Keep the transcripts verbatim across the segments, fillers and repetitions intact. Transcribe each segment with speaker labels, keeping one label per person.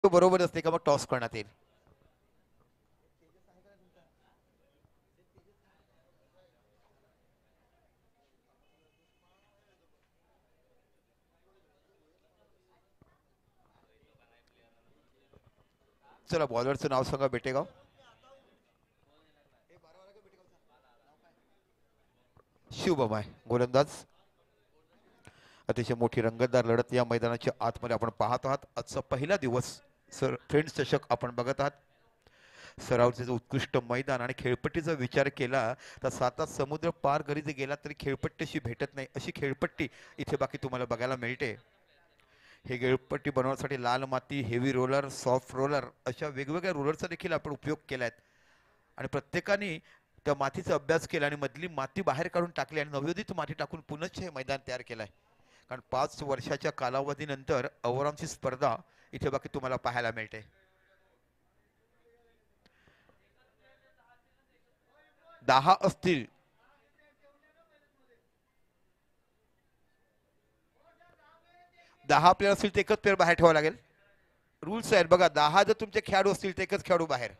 Speaker 1: बरोबर असते का मग टॉस करण्यात येईल. चला बॉलरचं नाव सांगा बेटेगाव. शुभम आहे गोलंदाज. अतिशय मोठी रंगतदार लढत या मैदानाच्या आतमध्ये आपण पाहत आहात. आजचा पहिला दिवस सर फ्रेंड्स चषक आपण बघत आहात. सरावचे उत्कृष्ट मैदान आणि खेळपट्टीचा विचार केला तर साता समुद्र पार घरी जर गेला तरी खेळपट्टी अशी भेटत नाही, अशी खेळपट्टी इथे बाकी तुम्हाला बघायला मिळते. हे खेळपट्टी बनवण्यासाठी लाल माती, हेवी रोलर, सॉफ्ट रोलर अशा वेगवेगळ्या रोलरचा देखील आपण उपयोग केला आहे आणि प्रत्येकाने त्या मातीचा अभ्यास केला आणि मधली माती बाहेर काढून टाकली आणि नवोदित माती टाकून पुनश्च हे मैदान तयार केलं आहे. कारण पाच वर्षाच्या कालावधीनंतर अवरामची स्पर्धा इथे बाकी तुम्हाला पाहायला मिळते. दहा असतील. दहा प्लेयर असतील तर एकच प्लेयर बाहेर ठेवावा लागेल. रूल्स आहेत बघा. दहा जर तुमचे खेळाडू असतील तर एकच खेळाडू बाहेर.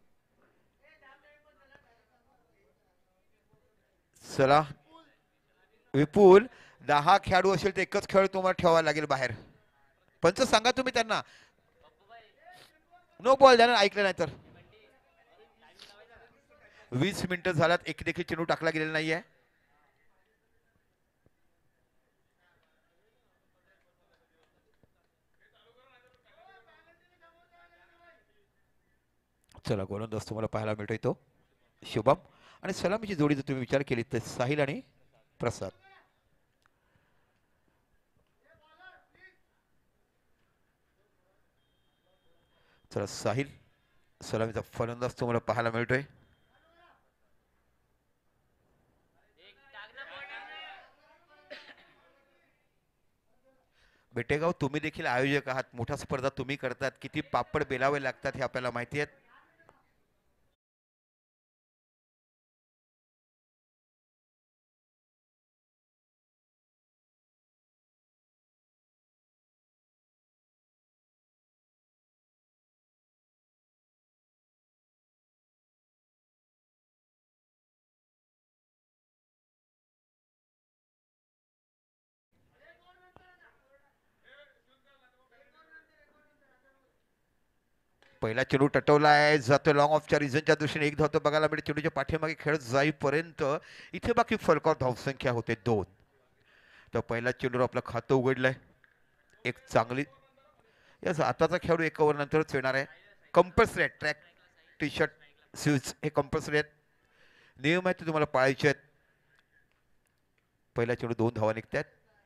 Speaker 1: चला विपुल, दहा खेळाडू असेल तर एकच खेळाडू तुम्हाला ठेवावा लागेल बाहेर. पंच सांगा तुम्ही त्यांना. नो बॉल द्या ना, ऐकलं नाही तर. वीस मिनिटं झाल्यात, एक देखील चेंडू टाकला गेलेला नाहीये. चला गोलंदाज तुम्हाला पाहायला मिळतोय तो शुभम आणि सलामीची जोडी जर तुम्ही विचार केली तर साहिल आणि प्रसाद. चला साहिल सलामीचा फलंदाज तुम्हाला पाहायला मिळतोय. बेटेगाव तुम्ही देखील आयोजक आहात, मोठ्या स्पर्धा तुम्ही करतात, किती पापड बेलावे लागतात हे आपल्याला माहिती आहे. पहिला चेंडू टटवला आहे, जातो लॉंग ऑफच्या रिझनच्या दृष्टीने एक धावतो बघायला मिळते. चेंडूच्या पाठीमागे खेळत जाईपर्यंत इथे बाकी फलकावर धावसंख्या होते दोन. तर पहिला चेंडूवर आपलं खातं उघडलंय. एक चांगली याच आताचा खेळाडू एक ओव्हर नंतरच येणार आहे. कंपल्सरी आहे ट्रॅक टी शर्ट शूज हे कंपल्सरी आहेत. नियम आहेत ते तुम्हाला पाळायचे आहेत. पहिला चेंडू दोन धावा निघतात.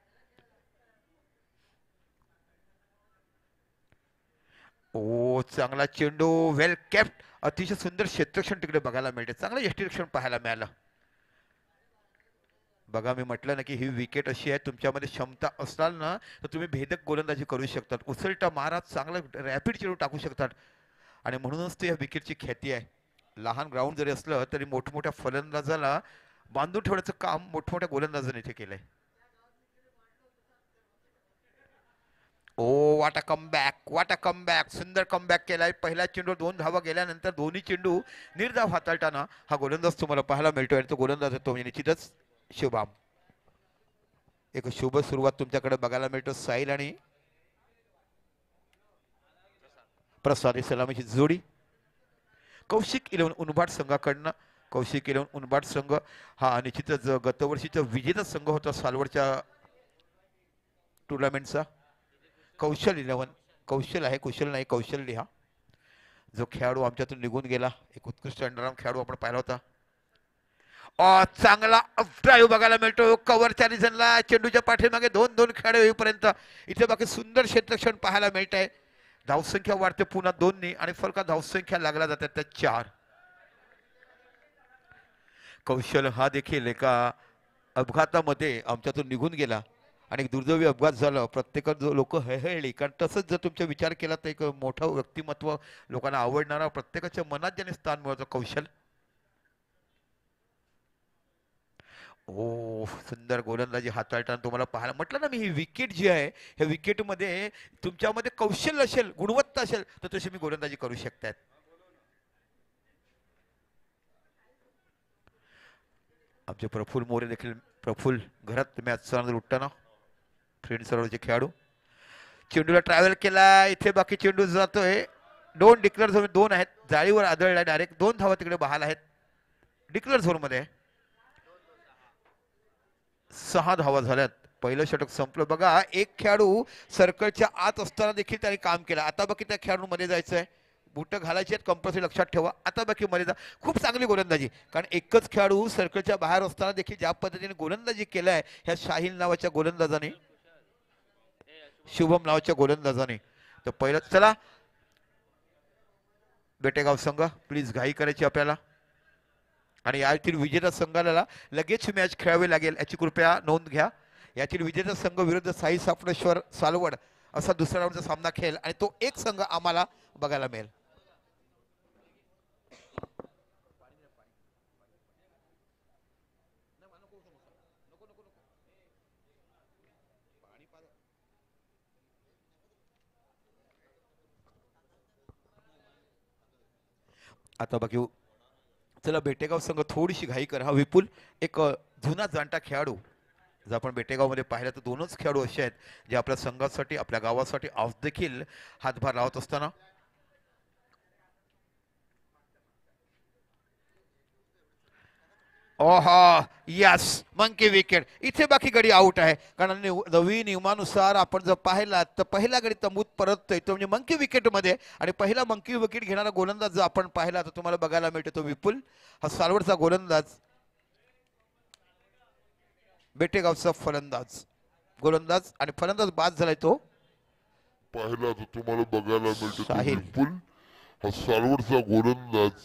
Speaker 1: ओ चांगला चेंडू, वेल कॅप्ट. अतिशय सुंदर क्षेत्ररक्षण तिकडे बघायला मिळते. चांगलं यष्टीरक्षण पाहायला मिळालं. बघा मी म्हटलं ना की ही विकेट अशी आहे, तुमच्यामध्ये क्षमता असणार ना तर तुम्ही भेदक गोलंदाजी करू शकतात. उसळटा मारा, चांगलं रॅपिड चेंडू टाकू शकतात आणि म्हणूनच ते या विकेटची ख्याती आहे. लहान ग्राउंड जरी असलं तरी मोठमोठ्या फलंदाजाला बांधून ठेवण्याचं काम मोठमोठ्या गोलंदाजाने इथे केलंय. ओ वाट अ कमबॅक, वाट अ कमबॅक. सुंदर कमबॅक केलाय. पहिल्या चेंडू दोन धावा गेल्यानंतर दोन्ही चेंडू निर्धाव हाताळताना हा गोलंदाज तुम्हाला पाहायला मिळतोय आणि तो गोलंदाज तो म्हणजे निश्चितच शुभम. एक शुभ सुरुवात तुमच्याकडे बघायला मिळतो. साहिल आणि प्रसाद सलामीची जोडी. कौशिक इलेव्हन उनबाट संघाकडनं. कौशिक इलेव्हन उनबाट संघ हा निश्चितच गतवर्षीचा विजेता संघ होता सालवडच्या टुर्नामेंटचा. कौशल इलेव्हन, कौशल आहे, कुशल नाही, कौशल लिहा. जो खेळाडू आमच्यातून निघून गेला, एक उत्कृष्ट अंडरआर्म खेळाडू आपण पाहिला होता. चांगला ड्राईव्ह बघायला मिळतो कव्हरच्या रिझनला. चेंडूच्या पाठीमागे दोन दोन खेळाडू येईपर्यंत इथे बाकी सुंदर क्षेत्ररक्षण पाहायला मिळत आहे. धावसंख्या वाढते पुन्हा दोननी आणि फलका धावसंख्या लागल्या जातात त्या चार. कौशल हा देखील एका अपघातामध्ये आमच्यातून निघून गेला आणि एक दुर्दैवी अपघात झाला. प्रत्येकात जो लोक हळहळली, कारण तसंच जर तुमचा विचार केला तर एक मोठं व्यक्तिमत्व, लोकांना आवडणारा, प्रत्येकाच्या मनात ज्याने स्थान मिळवतं कौशल. ओ सुंदर गोलंदाजी हाताळताना तुम्हाला पाहायला म्हटलं ना मी, ही विकेट जी आहे ह्या विकेटमध्ये तुमच्यामध्ये कौशल्य असेल, गुणवत्ता असेल तर तशी मी गोलंदाजी करू शकतात. आमचे प्रफुल्ल मोरे देखील, प्रफुल्ल घरात मॅच चालू उठताना फ्रेंड सर्वचे खेळाडू चेंडूला ट्रॅव्हल केला, इथे बाकी चेंडू जातोय. दोन डिक्लेअर झोन दोन आहेत, जाळीवर आदळला डायरेक्ट, दोन धावा तिकडे बहाल आहेत डिक्लेअर झोन मध्ये. सहा धावा झाल्यात, पहिलं षटक संपलं. बघा एक खेळाडू सर्कलच्या आत असताना देखील त्याने काम केलं. आता बाकी त्या खेळाडू मध्ये जायचंय, बुट घालायची आहेत कंपल्सरी, लक्षात ठेवा. आता बाकी मर्यादा, खूप चांगली गोलंदाजी, कारण एकच खेळाडू सर्कलच्या बाहेर असताना देखील ज्या पद्धतीने गोलंदाजी केलाय ह्या शाहील नावाच्या गोलंदाजाने, शुभम नावाच्या गोलंदाजाने. तर पहिलं चला बेटेगाव संघ प्लीज घाई करायची आपल्याला, आणि यातील विजेता संघाला लगेच मॅच खेळावी लागेल याची कृपया नोंद घ्या. यातील विजेता संघ विरुद्ध साई सापडेश्वर सालवड असा दुसऱ्या राऊंडचा सामना खेळ, आणि तो एक संघ आम्हाला बघायला मिळेल. आता बघू, चला बेटेगाव संघ थोडीशी घाई करा. हा विपुल एक जुना जाणता खेळाडू, जर आपण बेटेगावमध्ये पाहिलं तर दोनच खेळाडू असे आहेत जे आपल्या संघासाठी, आपल्या गावासाठी आज देखील हातभार लावत असताना. ओहा यस, मंकी विकेट. इथे बाकी गडी आउट आहे, कारण नवीन नियमानुसार आपण जर पाहिला तर पहिला गडी तंबूत परततोय तो म्हणजे मंकी विकेट मध्ये, आणि पहिला मंकी विकेट घेणारा गोलंदाज जर आपण पाहिला तर तुम्हाला बघायला मिळतो तो विपुल, हा सालवडचा गोलंदाज, बेटेगावचा फलंदाज, गोलंदाज आणि फलंदाज बाद झालाय तो
Speaker 2: पाहिला तर तुम्हाला बघायला मिळतो तो
Speaker 1: साहिल.
Speaker 2: विपुल, हा सालवडचा गोलंदाज.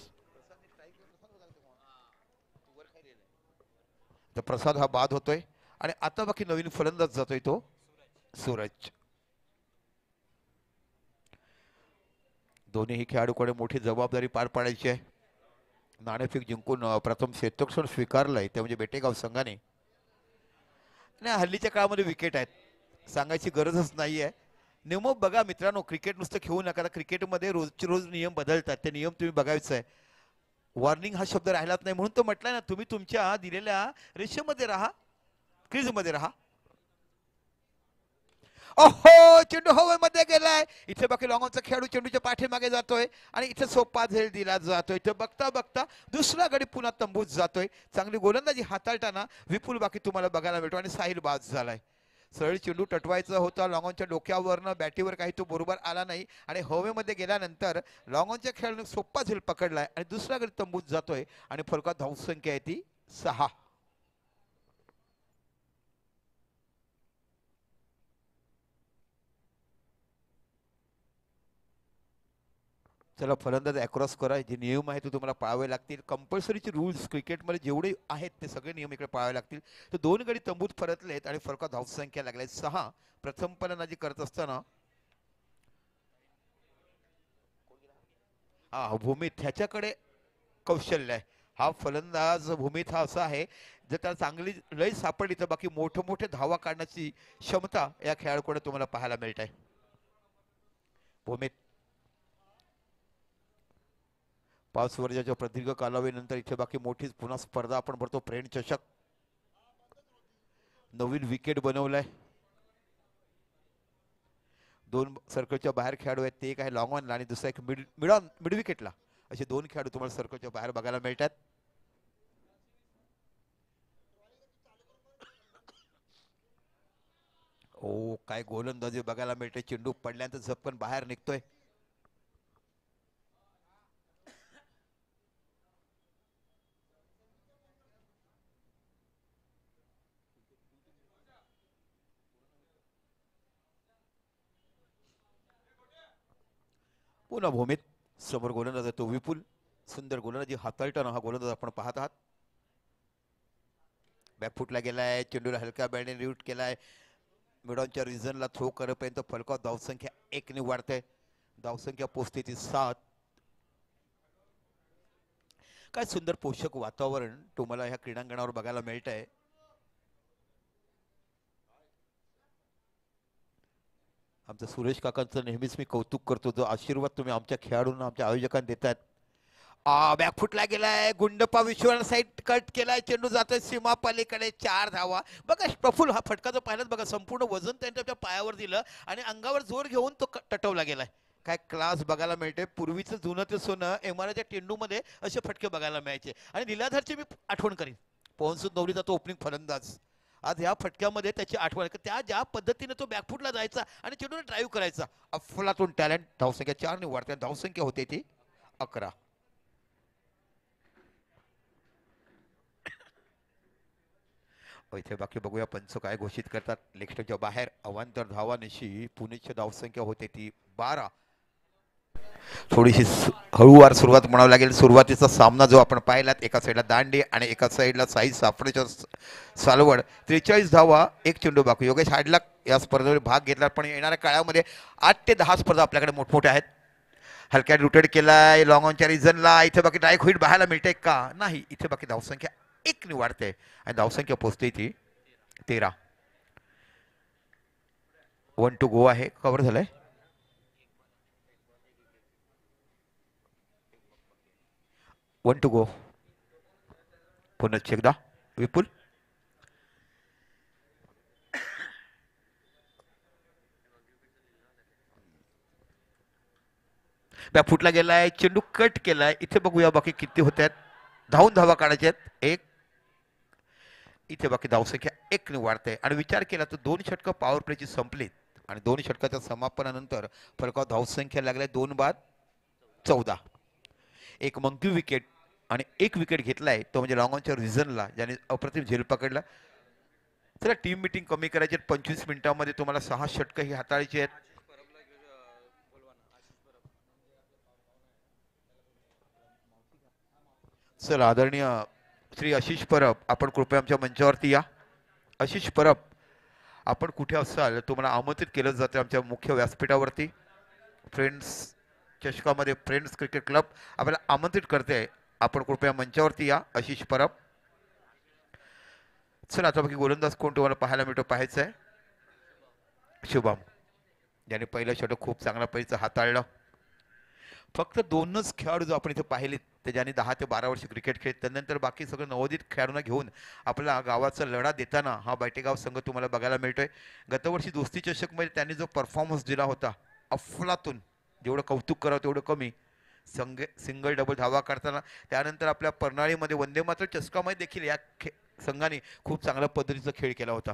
Speaker 1: तर प्रसाद हा बाद होतोय, आणि आता बाकी नवीन फलंदाज जातोय तो सूरज. दोन्ही खेळाडूकडे मोठी जबाबदारी पार पाडायची आहे. नाणेफेक जिंकून प्रथम क्षेत्ररक्षण स्वीकारलंय ते म्हणजे बेटेगाव संघाने. नाही हल्लीच्या काळामध्ये विकेट आहेत, सांगायची गरजच नाहीये. नियम बघा मित्रांनो, क्रिकेट नुसतं खेळू नका, क्रिकेटमध्ये रोजचे रोज नियम बदलतात, ते नियम तुम्ही बघायचं आहे. वॉर्निंग हा शब्द राहिलाच नाही, म्हणून तो म्हटलाय ना, तुम्ही तुमच्या दिलेल्या रेषेमध्ये राहा, क्रीजमध्ये राहा. ओहो चेंडू हवेमध्ये गेलाय, इथे बाकी लॉंगॉनचा खेळाडू चेंडूच्या पाठीमागे जातोय, आणि इथे सोपा झेल दिला जातोय. इथे बघता बघता दुसरा गडी पुन्हा तंबूत जातोय. चांगली गोलंदाजी हाताळताना विपुल बाकी तुम्हाला बघायला मिळतो, आणि साहिल बाद झालाय. सरळ चेंडू टटवायचा होता, लॉंगॉनच्या डोक्यावरनं बॅटीवर काही तो बरोबर आला नाही, आणि हवेमध्ये गेल्यानंतर लॉंगॉनच्या खेळाडूने सोपा झेल पकडलाय, आणि दुसरा गडी तंबूत जातोय, आणि फरकात धावसंख्या आहे ती सहा. चला फलंदाज अक्रॉस करा, जे नियम आहे ते तुम्हाला पाळावे लागतील. कंपल्सरीचे रूल्स क्रिकेटमध्ये जेवढे आहेत ते सगळे नियम इकडे पाळावे लागतील. तर दोन गडी तंबूत परतलेत, आणि फरकात धावसंख्या लागल्या सहा. प्रथम फलंदाजी करत असताना हा भूमीत ह्याच्याकडे कौशल्य आहे. हा फलंदाज भूमीत हा असा आहे, जर त्याला चांगली लय सापडली तर बाकी मोठे मोठे धावा काढण्याची क्षमता या खेळाडूकडे तुम्हाला पाहायला मिळत आहे. भूमीत पाच वर्षाच्या प्रदीर्घ कालावधीनंतर इथे बाकी मोठी पुन्हा स्पर्धा आपण भरतो, फ्रेंड चषक. नवीन विकेट बनवलाय, दोन सर्कलच्या बाहेर खेळाडू आहेत, ते एक आहे लॉंग ऑनला आणि दुसरा एक मिड मिड ऑन मिड विकेटला. असे दोन खेळाडू तुम्हाला सर्कलच्या बाहेर बघायला मिळतात. ओ काय गोलंदाजी बघायला मिळते, चेंडू पडल्यानंतर झपकन बाहेर निघतोय. पुन्हा भूमीत समोर गोलंदाज तो विपुल, सुंदर गोलंदाजी हाताळताना हा गोलंदाज आपण पाहत आहात. बॅकफुटला गेलाय, चेंडूला हलक्या बॅटने रिव्हट केलाय, मिडॉनच्या रिझनला थ्रो करेपर्यंत फलकाव धावसंख्या एक ने वाढते, धावसंख्या पोहोचते ती सात. काय सुंदर पोषक वातावरण तुम्हाला ह्या क्रीडांगणावर बघायला मिळत आहे. आमचं सुरेश काकांचं नेहमीच मी कौतुक करतो, जो आशीर्वाद तुम्ही आमच्या खेळाडूंना आमच्या आयोजकांना देतायत. आ बॅकफुटला गेलाय, गुंडप्पा विश्वाला साईड कट केलाय, चेंडू जातोय सीमा पलीकडे, चार धावा. बघा प्रफुल हा फटका जो पाहिलात बघा, संपूर्ण वजन त्यांच्या पायावर दिलं आणि अंगावर जोर घेऊन तो टटवला गेलाय. काय क्लास बघायला मिळते. पूर्वीचं जुनं ते सोनं एमआरच्या टेंडूमध्ये असे फटके बघायला मिळायचे. आणि निलाधरची मी आठवण करीन, पोहनसूद नवरीचा तो ओपनिंग फलंदाज, आज या फटक्यामध्ये त्याची आठवण, त्या ज्या पद्धतीने तो बॅकफुटला जायचा आणि चेंडूने ड्राईव्ह करायचा, अफलातून टॅलेंट. धावसंख्या चार निवडत्या, धावसंख्या होते ती अकरा. इथे बाकी बघूया पंच काय घोषित करतात. लेक्स्टच्या बाहेर अवांतर धावानिशी पुणेची धावसंख्या होते ती बारा. थोडीशी हळूवार सुरुवात म्हणावं लागेल. सुरुवातीचा सामना जो आपण पाहिलात, एका साईडला दांडे आणि एका साईडला साई साफडेच्या सालवड, त्रेचाळीस धावा एक चेंडू बाकी. योगेश हाडला या स्पर्धेमध्ये भाग घेतला, पण येणाऱ्या काळामध्ये आठ ते दहा स्पर्धा आपल्याकडे मोठमोठ्या आहेत. हलक्यात रुटेड केलाय लॉंग ऑनच्या रिझनला. इथे बाकी डायरेक्ट हिट पाहायला मिळते का? नाही. इथे बाकी धावसंख्या एक निवाडते आणि धावसंख्या पोहोचते ती तेरा. वन टू गो आहे. कव्हर झालंय. One two go. पुन्हा एकदा विपुल. बॅकफुटला गेलाय, चेंडू कट केलाय. इथे बघूया बाकी किती होत आहेत. धावून धावा काढायच्या आहेत. एक. इथे बाकी धावसंख्या एक ने वाढते. आणि विचार केला तर दोन षटकं पॉवर प्लेची संपलीत आणि दोन षटकाच्या समापनानंतर फलकावर धावसंख्या लागल्या दोन बाद चौदा. एक मंकी विकेट आणि एक विकेट घेतलाय तो म्हणजे लॉंग ऑनच्या रिझनला, ज्याने अप्रतिम झेल पकडला. चला टीम मिटिंग कमी करायची. पंचवीस मिनिटांमध्ये तुम्हाला सहा षटकं ही हाताळायची आहेत. चला आदरणीय श्री आशिष परब, आपण कृपया आमच्या मंचावरती या. आशिष परब, आपण कुठे असाल तुम्हाला आमंत्रित केलं जातं आमच्या मुख्य व्यासपीठावरती. फ्रेंड्स चषकामध्ये फ्रेंड्स क्रिकेट क्लब आपल्याला आमंत्रित करते. आपण कृपया मंचावरती या. आशिष परब. चला आता बाकी गोलंदाज कोण तुम्हाला पाहायला मिळतो पाहायचं आहे. शुभम, ज्याने पहिलं षटक खूप चांगल्या पद्धतीचं हाताळलं. फक्त दोनच खेळाडू जो आपण इथे पाहिले ते ज्याने दहा ते बारा वर्ष क्रिकेट खेळत, त्यानंतर बाकी सगळं नवोदित खेळाडूंना घेऊन आपला गावाचा लढा देताना हा बायटेगाव संघ तुम्हाला बघायला मिळतोय. गतवर्षी दोस्ती चषकमध्ये त्यांनी जो परफॉर्मन्स दिला होता अफलातून, जेवढं कौतुक करावं तेवढं कमी. संघ सिंगल डबल धावा काढताना, त्यानंतर आपल्या परनाळीमध्ये वंदे मात्र चषकामध्ये देखील या खे संघाने खूप चांगल्या पद्धतीचा खेळ केला होता.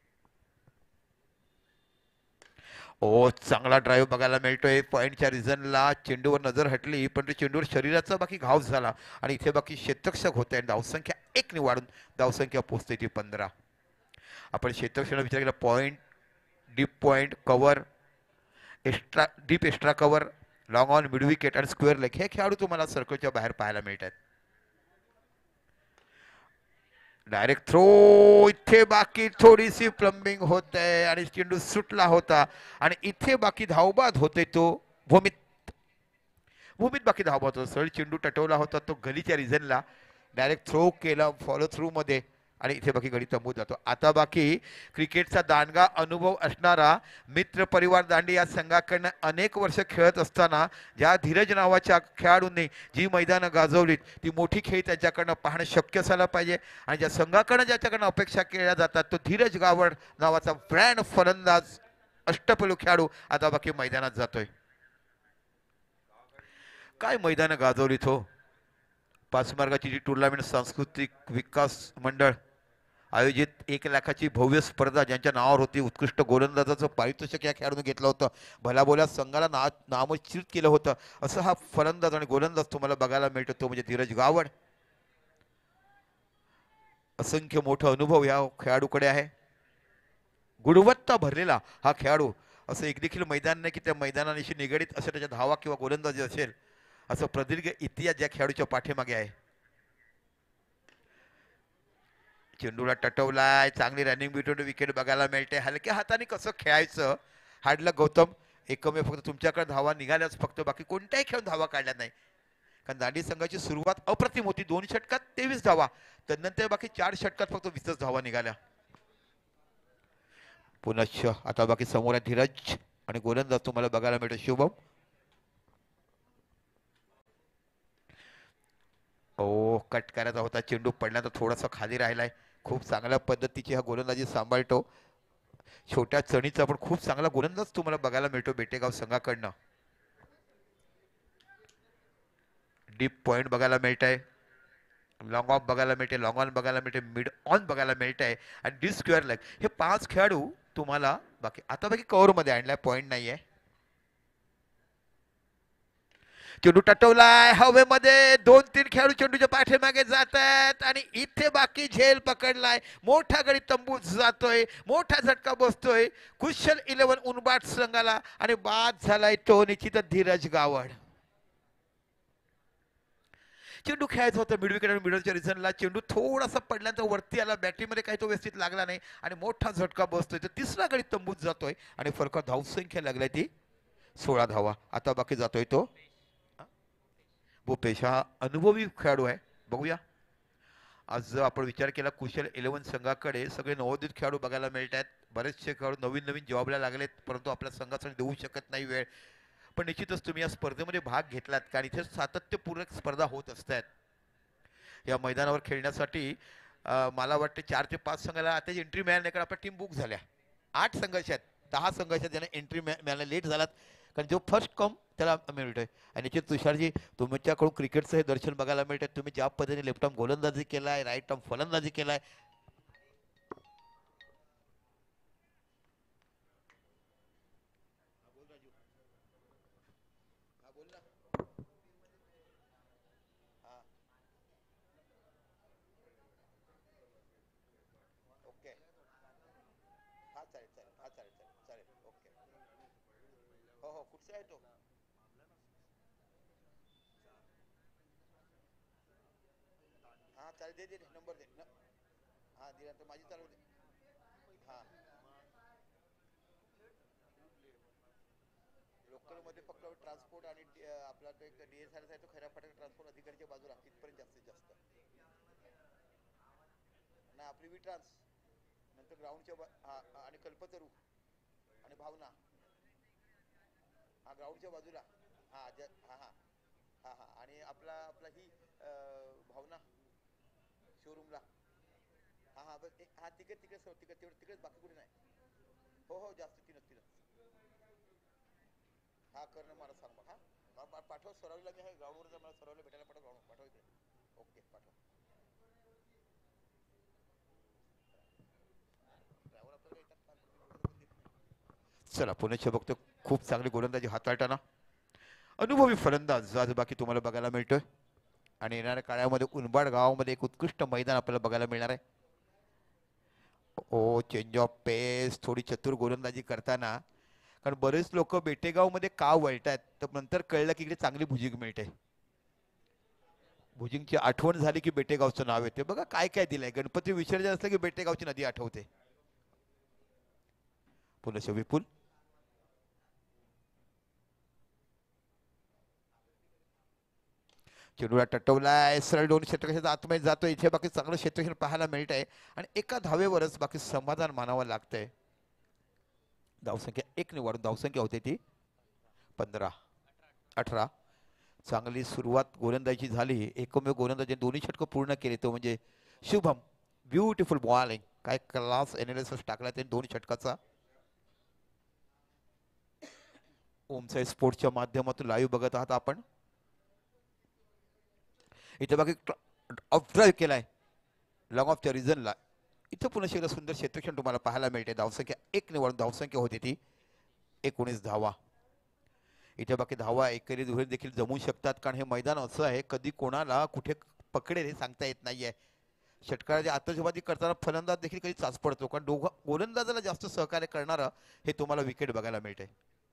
Speaker 1: ओ चांगला ड्राईव्ह बघायला मिळतोय पॉईंटच्या रिझनला. चेंडूवर नजर हटली पण ते चेंडूवर शरीराचा बाकी घाव झाला आणि इथे बाकी क्षेत्ररक्षक होते आणि धावसंख्या एक ने वाढून धावसंख्या पोहोचते ती पंधरा. आपण क्षेत्ररक्षणाचा विचार केला, point, deep point, cover, extra deep extra cover, long on, mid wicket आणि स्क्वेअर लेग हे खेळाडू तुम्हाला सर्कलच्या बाहेर पाहायला मिळतात. Direct throw. इथे बाकी थोडीशी प्लंबिंग होत आहे आणि चेंडू सुटला होता आणि इथे बाकी धावबाद होते तो भूमीत. भूमीत बाकी धावबाद होता. सरळ चेंडू टटवला होता तो गलीच्या रिझनला. डायरेक्ट थ्रो केला फॉलो थ्रू मध्ये आणि इथे बाकी गडी तंबूत जातो. आता बाकी क्रिकेटचा दांडगा अनुभव असणारा मित्र परिवार दांडी या संघाकडनं अनेक वर्ष खेळत असताना ज्या धीरज नावाच्या खेळाडूंनी जी मैदानं गाजवलीत ती मोठी खेळ त्यांच्याकडनं पाहणं शक्य असायला पाहिजे. आणि ज्या संघाकडनं ज्याच्याकडनं अपेक्षा केल्या जातात तो धीरज गावड नावाचा ब्रँड फलंदाज अष्टपैलू खेळाडू आता बाकी मैदानात जातोय. काय मैदानं गाजवलीत हो. पाच मार्गाची जी टुर्नामेंट सांस्कृतिक विकास मंडळ आयोजित एक लाखाची भव्य स्पर्धा ज्यांच्या नावावर होती, उत्कृष्ट गोलंदाजाचं पारितोषिक या खेळाडूने घेतलं होतं. भलाबोल्या संघाला ना नामचित केलं होतं. असं हा फलंदाज आणि गोलंदाज तुम्हाला बघायला मिळतो तो म्हणजे धीरज गावड. असंख्य मोठा अनुभव या खेळाडूकडे आहे. गुणवत्ता भरलेला हा खेळाडू. असं एक देखील मैदान नाही की त्या मैदानाशी निगडीत असं त्याच्या धावा किंवा गोलंदाजी असेल. असं प्रदीर्घ इतिहास ज्या खेळाडूच्या पाठीमागे आहे. चेंडूला टटवलाय, चांगली रनिंग बिटवीन विकेट बघायला मिळते. हलक्या हाताने कसं खेळायचं हाडलं गौतम. एकमेव फक्त तुमच्याकडे धावा निघाल्याच फक्त, बाकी कोणत्याही खेळून धावा काढल्या नाही. कारण दांडी संघाची सुरुवात अप्रतिम होती. दोन षटकात तेवीस धावा, त्यानंतर बाकी चार षटकात फक्त वीसच धावा निघाल्या. पुनश्च आता बाकी समोर आहे धीरज. आणि गोलंदाज तुम्हाला बघायला मिळतो शुभम. ओ कट करायचा होता, चेंडू पडला तर थोडासा खाली राहिलाय. खूप चांगल्या पद्धतीची हा गोलंदाजी सांभाळतो. छोट्या चणीचा पण खूप चांगला गोलंदाज तुम्हाला बघायला मिळतो बेटेगाव संघाकडनं. डीप पॉइंट बघायला मिळत आहे, लॉंग ऑफ बघायला मिळते, लॉंग ऑन बघायला मिळते, मिड ऑन बघायला मिळत आहे आणि डी स्क्वेअर लेग. हे पाच खेळाडू तुम्हाला बाकी आता बाकी कव्हर मध्ये आणलाय, पॉइंट नाहीये. चेंडू टटवलाय हवेमध्ये, दोन तीन खेळाडू चेंडूच्या पाठीमागे जात आहेत आणि इथे बाकी झेल पकडलाय. मोठा गडी तंबूत जातोय, मोठा झटका बसतोय कुशल इलेव्हन उनबाट संघाला आणि बाद झालाय तो निश्चितच धीरज गावड. चेंडू खेळायचा होता मिड विकेट आणि मिडलच्या रिझनला, चेंडू थोडासा पडल्यानंतर वरती आला, बॅटरीमध्ये काही तो व्यवस्थित लागला नाही आणि मोठा झटका बसतोय. तर तिसरा गडी तंबूत जातोय आणि फरक धावसंख्या लागलाय ती सोळा धावा. आता बाकी जातोय तो भूपेश, हा अनुभवी खेळाडू आहे. बघूया आज आपण विचार केला कुशल इलेव्हन संघाकडे सगळे नवोदित खेळाडू बघायला मिळत आहेत. बरेचसे खेळाडू नवीन नवीन जॉबला लागलेत, परंतु आपल्या संघासाठी देऊ शकत नाही वेळ. पण निश्चितच तुम्ही या स्पर्धेमध्ये भाग घेतलात, कारण इथे सातत्यपूर्वक स्पर्धा होत असतात. या मैदानावर खेळण्यासाठी मला वाटते चार ते पाच संघाला आता एंट्री मिळाली नाही, कारण आपल्या टीम बुक झाल्या. आठ संघर्ष आहेत, दहा संघर्ष आहेत ज्यांना एंट्री मिळायला लेट झालात, कारण जो फर्स्ट कम त्याला मिळतोय. आणि निश्चित तुषारजी तुमच्याकडून क्रिकेटचं हे दर्शन बघायला मिळतंय. तुम्ही ज्या पद्धतीने लेफ्ट आर्म गोलंदाजी केलाय, राईट आर्म फलंदाजी केलाय, हो हो कुठचा आहे तो? हा चालेल, दे दे नंबर दे न, हा दिला तर माझी चालू दे. हा लोकल मध्ये फक्त ट्रान्सपोर्ट आणि आपला तो एक डीएसआर आहे तो खैरा फाटक ट्रान्सपोर्ट अधिकारीच्या बाजूला तिथपर्यंत जास्तीत जास्त नाही. आपली वी ट्रान्स नंतर ग्राउंडच्या हा आणि कल्पतरू आणि भावना, हा ग्राउंडच्या बाजूला, हा हा हा हा हा आणि आपला आपला ही भावना शोरूमला, हा हा बस हा तिकडे तिकडे तिकडे तेवढं तिकडेच, बाकी कुठे नाही. हो हो जास्त तीनच तीनच. हा करणं मला सांग मग. हा पाठव सरावला, मी आहे ग्राउंडवर, मला सरावला भेटायला पाठव, ग्राउंड पाठव इकडे. ओके पाठव. चला पुण्याच्या बघतो खूप चांगली गोलंदाजी हाताळताना अनुभवी फलंदाज आज बाकी तुम्हाला बघायला मिळतोय. आणि येणाऱ्या काळामध्ये उनबाड गावामध्ये एक उत्कृष्ट मैदान आपल्याला बघायला मिळणार आहे. ओ चेंज ऑफ पेस, थोडी चतुर गोलंदाजी करताना, कारण बरेच लोक बेटेगाव मध्ये का वळतात तर नंतर कळलं की इकडे चांगली भुजिंग मिळते. भुजिंगची आठवण झाली की बेटेगावचं नाव येते. बघा काय काय दिलंय, गणपती विसर्जन असलं की बेटेगावची नदी आठवते. पुन्हा विपुल, चेंडूला टटवलाय, सरळ दोन क्षेत्रक्षेत्र आतमध्ये जातोय. इथे बाकी चांगलं क्षेत्रक्षण पाहायला मिळत आहे आणि एका धावेवरच बाकी समाधान मानावं लागतंय. धावसंख्या एक ने वाढून धावसंख्या होते ती पंधरा अठरा. चांगली सुरुवात गोलंदाजी झाली, एकमेव गोलंदाजी दोन्ही षटक पूर्ण केले तो म्हणजे शुभम. ब्युटिफुल बॉलिंग, काय क्लास एनालिसिस टाकला ते दोन षटकाचा. ओमसाई स्पोर्ट्सच्या माध्यमातून लाईव्ह बघत आहात आपण. इथे बाकी ऑफ ड्राईव्ह केलाय लॉंग ऑफच्या रिझनला. इथं पुन्हा शेकडा सुंदर क्षेत्रक्षण तुम्हाला पाहायला मिळते. धावसंख्या एक ने वाढून धावसंख्या होती ती एकोणीस धावा. इथे बाकी धावा एकरी दुहेरी देखील जमू शकतात, कारण हे मैदान असं आहे कधी कोणाला कुठे पकडेल हे सांगता येत नाहीये. षटकाराची आतषबाजी करताना फलंदाज देखील कधी चाच पडतो, कारण दोघं गोलंदाजाला जास्त सहकार्य करणारं हे तुम्हाला विकेट बघायला मिळते.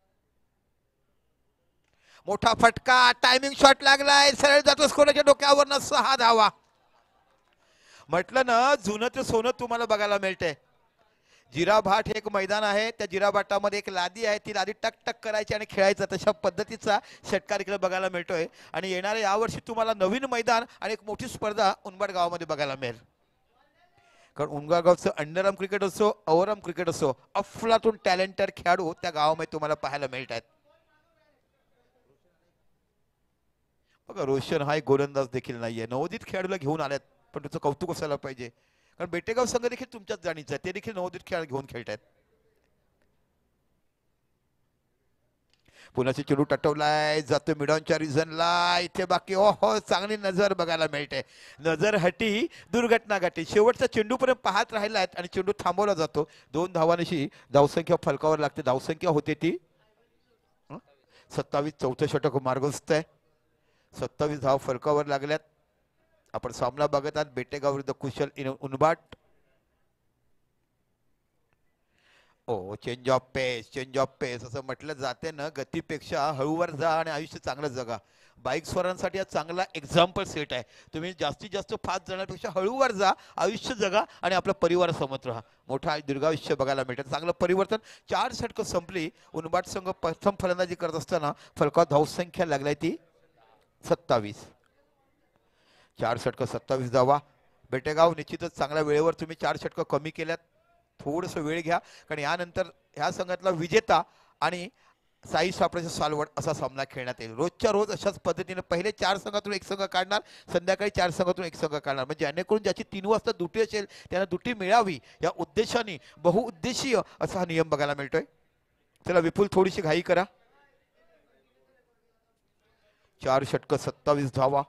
Speaker 1: मोठा फटका, टायमिंग शॉट लागलाय, सरळ जातो स्कोरच्या डोक्यावर सहा धावा. म्हटलं ना जुनं ते सोनं तुम्हाला बघायला मिळतंय. जिराभाट हे एक मैदान आहे, त्या जिराभाटामध्ये एक लादी आहे, ती लादी टक टक करायची आणि खेळायचं, तशा पद्धतीचा षटकार इकडे बघायला मिळतोय. आणि येणाऱ्या यावर्षी तुम्हाला नवीन मैदान आणि एक मोठी स्पर्धा उनबाड गावामध्ये बघायला मिळेल. कारण उनगा गावचं अंडरआर्म क्रिकेट असो ओव्हरआर्म क्रिकेट असो अफलातून टॅलेंटेड खेळाडू त्या गावामध्ये तुम्हाला पाहायला मिळत आहेत. बघा रोशन हा एक गोलंदाज देखील नाहीये, नवोदित खेळाडूला घेऊन आल्यात पण त्याचं कौतुक असायला पाहिजे कारण बेटेगाव संघ देखील तुमच्याच जाणीचा आहे, ते देखील नवोदित खेळ घेऊन खेळत आहेत. पुण्याची चेंडू टटवलाय जातो मिडॉनच्या रिझनला, इथे बाकी ओहो चांगली नजर बघायला मिळते, नजर हटी दुर्घटना घटी, शेवटचा चेंडू पर्यंत पाहत राहिलात आणि चेंडू थांबवला जातो. दोन धावांशी धावसंख्या फलकावर लागते, धावसंख्या होते ती सत्तावीस, चौथं षटक मार्गस्थ आहे, सत्तावीस धाव फलकावर लागल्यात. आपण सामना बघत आहात बेटेगाव विरुद्ध कुशल उनबाट. ओ change of pace, change of pace असं म्हटलं जाते ना, गतीपेक्षा हळूवर जा आणि आयुष्य चांगलं जगा. बाईक स्वरांसाठी हा चांगला एक्झाम्पल सेट आहे. तुम्ही जास्तीत जास्त फास्ट जाण्यापेक्षा हळूवर जा, आयुष्य जगा आणि आपल्या परिवारासोबत राहा, मोठा दीर्घायुष्य बघायला मिळतं. चांगलं परिवर्तन. चार षटकं संपली, उनबाट संघ प्रथम फलंदाजी करत असताना फलकात धावसंख्या लागलाय ती सत्तावीस. चार षटकं सत्तावीस धावा. बेटेगाव निश्चितच चांगल्या वेळेवर तुम्ही चार षटकं कमी केल्यात, थोडंसं वेळ घ्या कारण यानंतर ह्या संघातला विजेता आणि साई सापळेचा सालवड असा सामना खेळण्यात येईल. रोजच्या रोज अशाच पद्धतीने पहिले चार संघातून एक संघ काढणार, संध्याकाळी चार संघातून एक संघ काढणार, म्हणजे जेणेकरून ज्याची तीन वाजता दुटी असेल त्यांना दुटी मिळावी या उद्देशाने बहुउद्देशीय असा हा नियम बघायला मिळतोय. चला विपुल थोडीशी घाई करा. चार षटकं सत्तावीस धावा.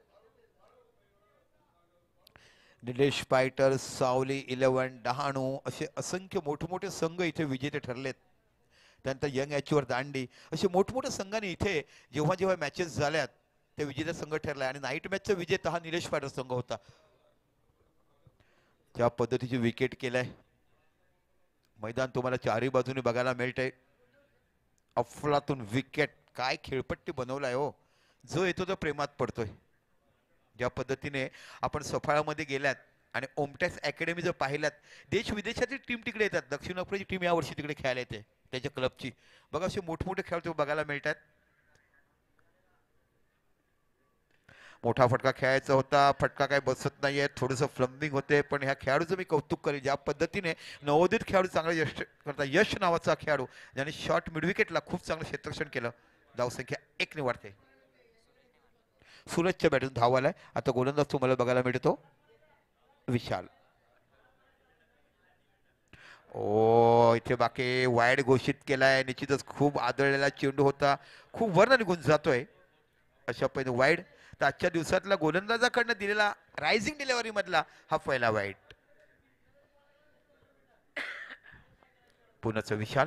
Speaker 1: निलेश फायटर, सावली इलेव्हन, डहाणू असे असंख्य मोठमोठे संघ इथे विजेते ठरलेत. त्यानंतर यंग ॲच्युअर दांडी असे मोठमोठ्या संघाने इथे जेव्हा जेव्हा मॅचेस झाल्यात ते विजेता संघ ठरलाय आणि नाईट मॅचचा विजेता हा निलेश फायटर संघ होता. त्या पद्धतीची विकेट केलाय. मैदान तुम्हाला चारही बाजूने बघायला मिळतंय. अफलातून विकेट, काय खेळपट्टी बनवलाय हो, जो येतो तो प्रेमात पडतोय. ज्या पद्धतीने आपण सफाळामध्ये गेल्यात आणि ओमटेक्स अकॅडमी जर पाहिल्यात, देश विदेशातील टीम तिकडे येतात. दक्षिण आफ्रिकेची टीम यावर्षी तिकडे खेळायला येते त्याच्या क्लबची. बघा असे मोठमोठे खेळाडू बघायला मिळतात. मोठा फटका खेळायचा होता, फटका काय बसत नाहीये, थोडंसं फ्लम्बिंग होते, पण ह्या खेळाडूचं मी कौतुक करेन ज्या पद्धतीने नवोदित खेळाडू चांगला यश करता. यश नावाचा खेळाडू ज्याने शॉर्ट मिडविकेटला खूप चांगलं क्षेत्ररक्षण केलं. धावसंख्या एक निवडते. सूरजच्या बॅटून धाव आलाय. आता गोलंदाज तुम्हाला बघायला मिळतो विशाल. ओ इथे बाकी वाईड घोषित केलाय, निश्चितच खूप आदळलेला चेंडू होता, खूप वरनं निघून जातोय अशा पद्धतीने वाईड. तर आजच्या दिवसातला गोलंदाजाकडनं दिलेला रायझिंग डिलिव्हरी मधला हा पहिला वाईड. पुण्याचं विशाल.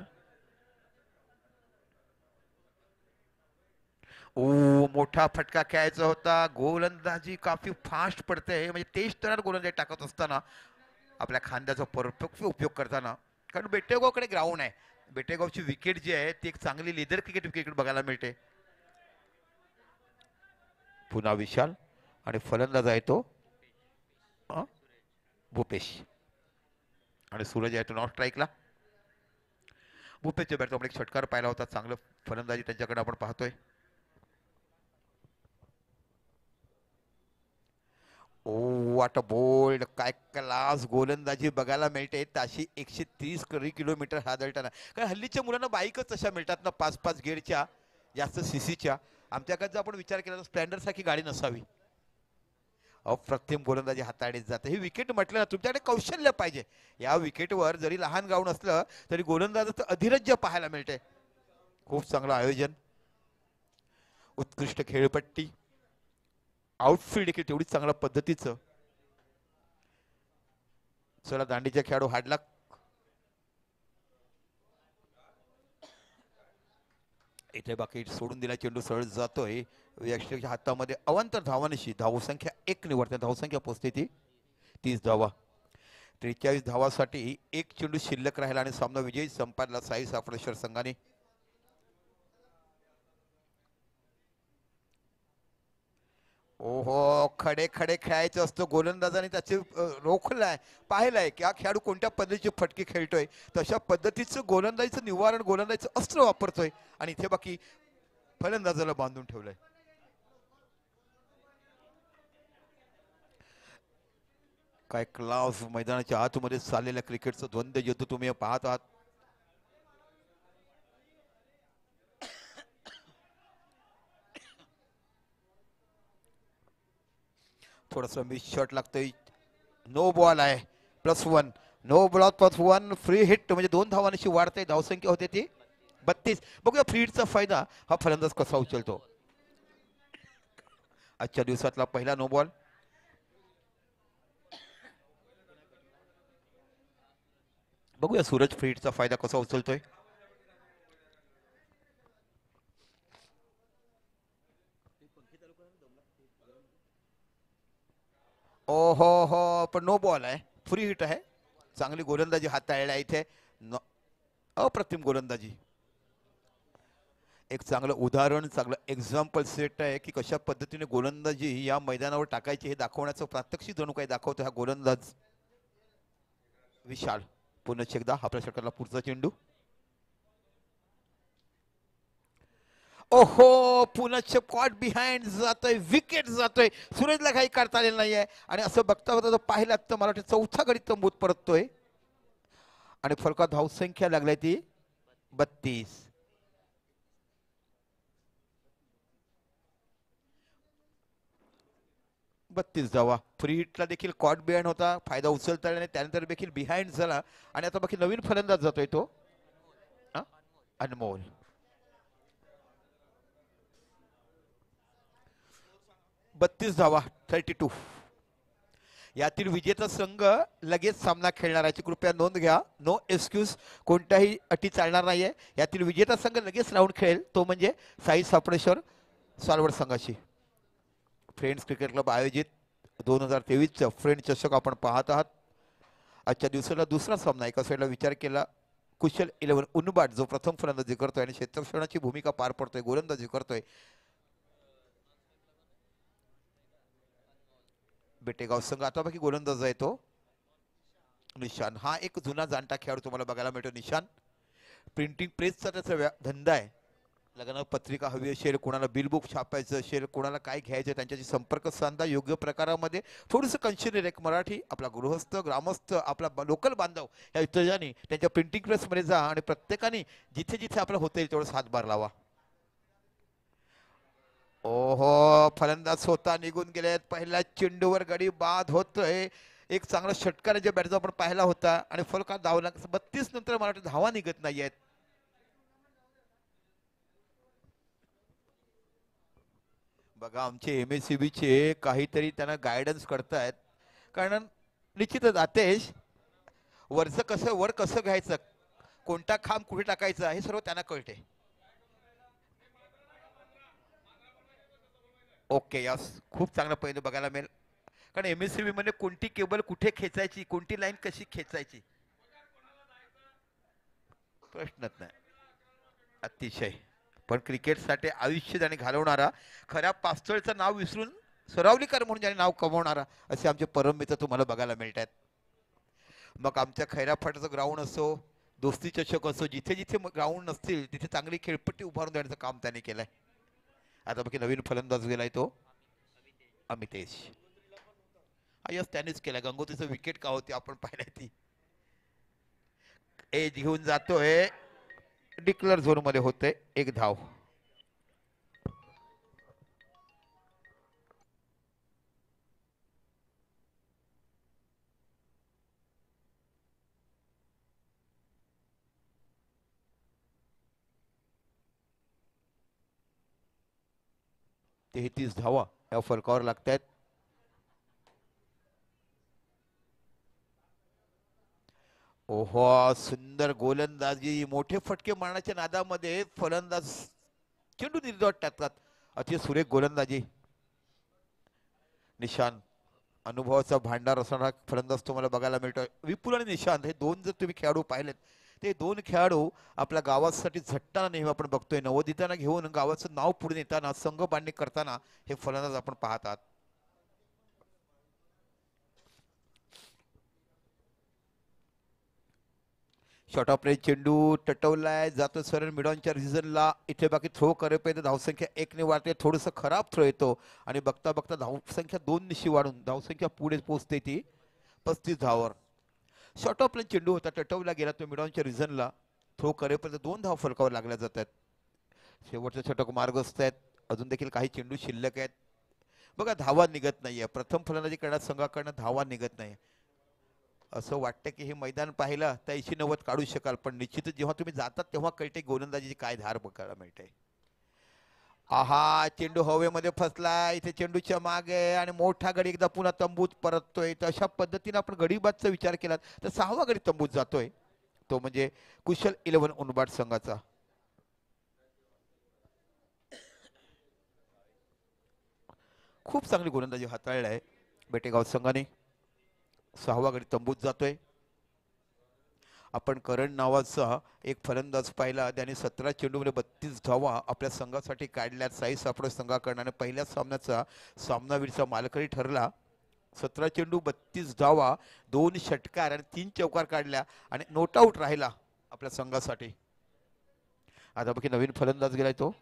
Speaker 1: ओ मोठा फटका खेळायचा होता, गोलंदाजी काफी फास्ट पडते, म्हणजे तेज तरार गोलंदाजी टाकत असताना आपल्या खांद्याचा परफेक्ट उपयोग करताना, कारण बेटेगावकडे ग्राउंड आहे, बेटेगावची विकेट जी आहे ती एक चांगली लेदर क्रिकेट विकेट बघायला मिळते. पुन्हा विशाल आणि फलंदाज आहे तो भूपेश आणि सूरज आहे तो नॉन स्ट्राईकला. भूपेशच्या बॅटचा आपण एक षटकार पाहिला होता, चांगलं फलंदाजी त्यांच्याकडे आपण पाहतोय. ओ वाट बोल्ड, काय क्लास गोलंदाजी बघायला मिळते. ताशी एकशे तीस किलोमीटर हा दळताना, कारण हल्लीच्या मुलांना बाईकच तशा मिळतात ना, पाच पाच गेअरच्या, जास्त सीसीच्या. आमच्याकडे जर आपण विचार केला तर स्प्लेंडर सारखी गाडी नसावी. अप्रतिम गोलंदाजी हाताळीत जाते. ही विकेट म्हटलं ना, तुमच्याकडे कौशल्य पाहिजे. या विकेटवर जरी लहान ग्राउंड असलं तरी गोलंदाजाचं अधिरज्य पाहायला मिळते. खूप चांगलं आयोजन, उत्कृष्ट खेळपट्टी, आउटफील्ड देखील तेवढीच चांगल्या पद्धतीचं. चला दांडीच्या खेळाडू हाडला, इथे बाकी सोडून दिला, चेंडू सरळ जातोय यक्षच्या हातामध्ये. अवांतर धावांशी धावसंख्या एक निवडते, धावसंख्या पोहोचते ती तीस धावा. त्रेचाळीस धावासाठी एक चेंडू शिल्लक राहिला आणि सामना विजयी संपादला साई सापळेश्वर संघाने. ओहो खडे खडे खेळायचं असतं, गोलंदाजाने त्याचे रोखलाय, पाहिलंय की हा खेळाडू कोणत्या पद्धतीचे फटके खेळतोय, तशा पद्धतीचं गोलंदाजीचं निवारण, गोलंदाजीचं अस्त्र वापरतोय आणि इथे बाकी फलंदाजाला बांधून ठेवलंय. काय क्लास मैदानाच्या आतमध्ये चाललेल्या क्रिकेटचं द्वंद्व युद्ध तुम्ही पाहत आहात. थोडस मिस शॉट लागतोय. नो बॉल आहे. Plus one. No ball plus one. Free hit म्हणजे दोन धावांची वाढते. धावसंख्या होते ती बत्तीस. बघूया फ्री हिटचा फायदा हा फलंदाज कसा उचलतो. आजच्या दिवसातला पहिला नो बॉल. बघूया सूरज फ्री हिटचा फायदा कसा उचलतोय. ओहो हो पण नो बॉल आहे. फ्री हिट आहे. चांगली गोलंदाजी हाताळल्या इथे. अप्रतिम गोलंदाजी. एक चांगलं उदाहरण चांगलं एक्झाम्पल सेट आहे की कशा पद्धतीने गोलंदाजी या मैदानावर टाकायची हे दाखवण्याचं प्रात्यक्षिक जणू काही दाखवतो हा गोलंदाज विशाल. पुन्हा एकदा आपल्या षटकाला पुढचा चेंडू. ओहो पुन्हा कॉट बिहाइंड जातोय. विकेट जातोय. सूरजला काही काढता आलेलं नाहीये आणि असं बघता होता तो पाहिला तर मला वाटतं चौथा गडी तंबूत परततोय आणि फलका धावसंख्या लागलाय ती बत्तीस. बत्तीस धावा. फ्री हिटला देखील कॉट बिहाइंड होता. फायदा उचलता आला नाही. त्यानंतर देखील बिहाइंड झाला आणि आता बाकी नवीन फलंदाज जातोय तो अनमोल. बत्तीस धावा. Thirty two. यातील विजेता संघ लगेच सामना खेळणार आहे. कृपया नोंद घ्या. No excuse. कोणत्याही अटी चालणार नाहीये. यातील विजेता संघ लगेच राऊंड खेळेल तो म्हणजे साई सापडेश्वर सालवड संघाशी. फ्रेंड्स क्रिकेट क्लब आयोजित दोन हजार तेवीसचा फ्रेंड चषक आपण पाहत आहात. आजच्या दिवसाला दुसरा सामना. एका साईडला विचार केला कुशल इलेव्हन उनबाट जो प्रथम फलंदाजी करतोय आणि क्षेत्ररक्षणाची भूमिका पार पडतोय. गोलंदाजी करतोय. बेटेगाव संघ आता बाकी गोलंदाज आहे तो निशान. हा एक जुना जाणता खेळाडू तुम्हाला बघायला मिळतो. निशान प्रिंटिंग प्रेसचा त्याचा धंदा आहे. लग्न पत्रिका हवी असेल, कोणाला बिलबुक छापायचं असेल, कोणाला काय घ्यायचं त्यांच्याशी संपर्क साधा योग्य प्रकारामध्ये. थोडंसं कन्सिडर एक मराठी आपला गृहस्थ ग्रामस्थ आपला लोकल बांधव या इतरांनी त्यांच्या प्रिंटिंग प्रेसमध्ये जा आणि प्रत्येकाने जिथे जिथे आपलं होता येईल तेवढं हातभार लावा. ओहो फलंदाज स्वतः निघून गेलेत. पहिल्या चेंडूवर गडी बाद होतोय. एक चांगला षटकाराच्या बॅटचा आपण पाहिला होता आणि फलका धावला. बत्तीस नंतर मला वाटतं धावा निघत नाहीयेत. बघा आमचे एम एस सी बीचे काहीतरी त्यांना गायडन्स करतायत. कारण निश्चितच आतेश वरचं कसं वर कसं घ्यायचं, कोणता खांब कुठे टाकायचा हे सर्व त्यांना कळते. ओके यस खूप चांगलं पहिलं बघायला मिळेल. कारण एम एस सी बी मध्ये कोणती केबल कुठे खेचायची, कोणती लाईन कशी खेचायची प्रश्नच नाही. अतिशय. पण क्रिकेटसाठी आयुष्य ज्याने घालवणारा, खऱ्या पास्तळचं नाव विसरून सरावलीकर म्हणून ज्याने नाव कमवणारा असे आमचे परम मित्र तुम्हाला बघायला मिळत आहेत. मग आमच्या खैरा फाटाचं ग्राउंड असो, दोस्ती चषक असो, जिथे जिथे ग्राउंड नसतील तिथे चांगली खेळपट्टी उभारून देण्याचं काम त्याने केलंय. आता बाकी नवीन फलंदाज गेलाय तो अमितेश. हा यस त्यानेच केलाय. गंगोतीचं विकेट का होती आपण पाहिलाय ती. एज घेऊन जातोय. डिक्लेअर झोन मध्ये होते. एक धाव. तेहतीस धावा या फलकावर लागतात. ओहो सुंदर गोलंदाजी. मोठे फटके मारण्याच्या नादामध्ये फलंदाज चेंडू निर्धाव टाकतात. अति सुरेख गोलंदाजी. निशान अनुभवाचा भांडार असणारा फलंदाज तुम्हाला बघायला मिळतोय. विपुल आणि निशांत हे दोन जर तुम्ही खेळाडू पाहिलेत ते दोन खेळाडू आपल्या गावासाठी झटताना नेहमी आपण बघतोय. नवोदितांना घेऊन गावाचं नाव पुढे नेताना, संघ बांधणी करताना हे फलंदाज आपण पाहतात. शॉर्ट ऑफ रेंज चेंडू टटवलाय. जातो सरळ मिडॉनच्या रिझनला. इथे बाकी थ्रो करेपर्यंत धावसंख्या एकने वाढते. थोडंसं खराब थ्रो येतो आणि बघता बघता धावसंख्या दोन निशी वाढून धावसंख्या पुढे पोहोचते ती पस्तीस धावावर. शॉर्ट ऑफ प्लेन चेंडू होता, टटवला गेला तो मिडॉनच्या रिझनला. थ्रो करेपर्यंत दोन धाव फलकावर लागल्या जात आहेत. शेवटचे षटक मार्गस्थ आहेत. अजून देखील काही चेंडू शिल्लक आहेत. बघा धावा निघत नाहीये. प्रथम फलंदाजी करण्यात संघाकडनं धावा निघत नाही. असं वाटतं की हे मैदान पाहिलं तर ऐंशी नव्वद काढू शकाल, पण निश्चितच जेव्हा तुम्ही जातात तेव्हा कळते गोलंदाजीची काय धार बघायला मिळते. आहा, चेंडू हवेमध्ये फसला. इथे चेंडूच्या मागे आणि मोठा गडी एकदा पुन्हा तंबूत परततोय. तर अशा पद्धतीने आपण गडीबादचा विचार केला तर सहावा गडी तंबूत जातोय, तो म्हणजे कुशल इलेव्हन उनबाड संघाचा. खूप चांगली गोलंदाजी हाताळली आहे बेटेगाव संघाने. सहावा गडी तंबूत जातोय. आपण करण नावाचा एक फलंदाज पाहिला, त्याने सतरा चेंडूमध्ये बत्तीस धावा आपल्या संघासाठी काढल्यात. साई सापडे संघाकडनं पहिल्या सामन्याचा सामनावीरचा मालकरी ठरला. सतरा चेंडू बत्तीस धावा, दोन षटकार आणि तीन चौकार काढल्या आणि नोट आउट राहिला आपल्या संघासाठी. आता बाकी नवीन फलंदाज गेलाय तो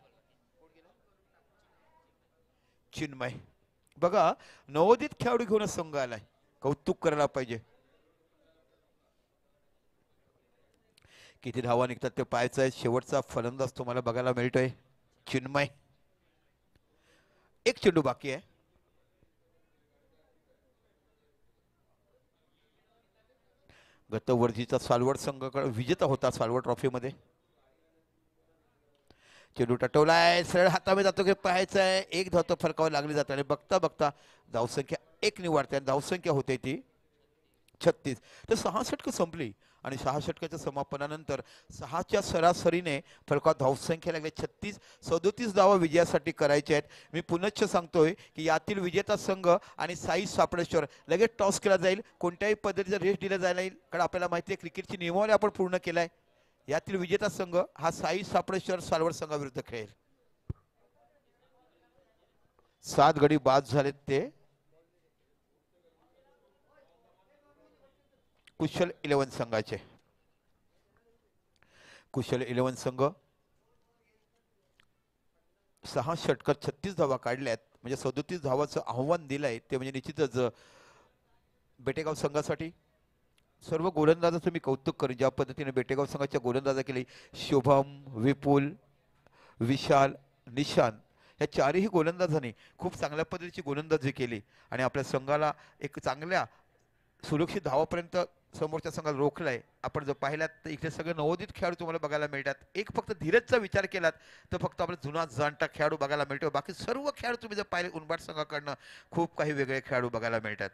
Speaker 1: चिन्मय. बघा नवोदित खेळाडू घेऊन संघ आलाय, कौतुक करायला पाहिजे. किती धावा निघतात ते पाहायचं आहे. शेवटचा फलंदाज तुम्हाला बघायला मिळतोय चिन्मय. एक चेंडू बाकी आहे. गतवर्षीचा सालवड संघ विजेता होता सालवड ट्रॉफीमध्ये. चेंडू टटवलाय, सरळ हातामध्ये जातो की पाहायचं आहे. एक धाव तो फलकावर लागली जाते आणि बघता बघता धावसंख्या एक निवाडते आणि धावसंख्या होते ती छत्तीस. तर सहा षटकं संपली आणि सहा षटकाच्या समापनानंतर सहाच्या सरासरीने फलकावर धावसंख्या लागली छत्तीस. सदोतीस धावा विजयासाठी करायच्या आहेत. मी पुनश्च सांगतोय की यातील विजेता संघ आणि साई सापडेश्वर लगेच टॉस केला जाईल. कोणत्याही पद्धतीचा रेस्ट दिला जायला येईल, कारण आपल्याला माहिती आहे क्रिकेटची नियमावली आपण पूर्ण केलाय. यातील विजेता संघ हा साई सापडेश्वर सालवड संघाविरुद्ध खेळेल. सात गडी बाद झालेत ते कुशल इलेव्हन संघाचे. कुशल इलेव्हन संघ सहा षटकात छत्तीस धावा काढल्यात, म्हणजे सदोतीस धावाचं आव्हान दिलंय ते म्हणजे निश्चितच बेटेगाव संघासाठी. सर्व गोलंदाजाचं मी कौतुक करेन ज्या पद्धतीने बेटेगाव संघाच्या गोलंदाजा केली. शुभम, विपुल, विशाल, निशान या चारही गोलंदाजांनी खूप चांगल्या पद्धतीची गोलंदाजी केली आणि आपल्या संघाला एक चांगल्या सुरक्षित धावापर्यंत समोरच्या संघाला रोखलाय. आपण जर पाहिलात तर इथे सगळे नवोदित खेळाडू तुम्हाला बघायला मिळतात. एक फक्त धीरजचा विचार केलात तर फक्त आपला जुना जाणता खेळाडू बघायला मिळतो. बाकी सर्व खेळाडू तुम्ही जर पाहिले उनबाड संघाकडनं खूप काही वेगळे खेळाडू बघायला मिळतात.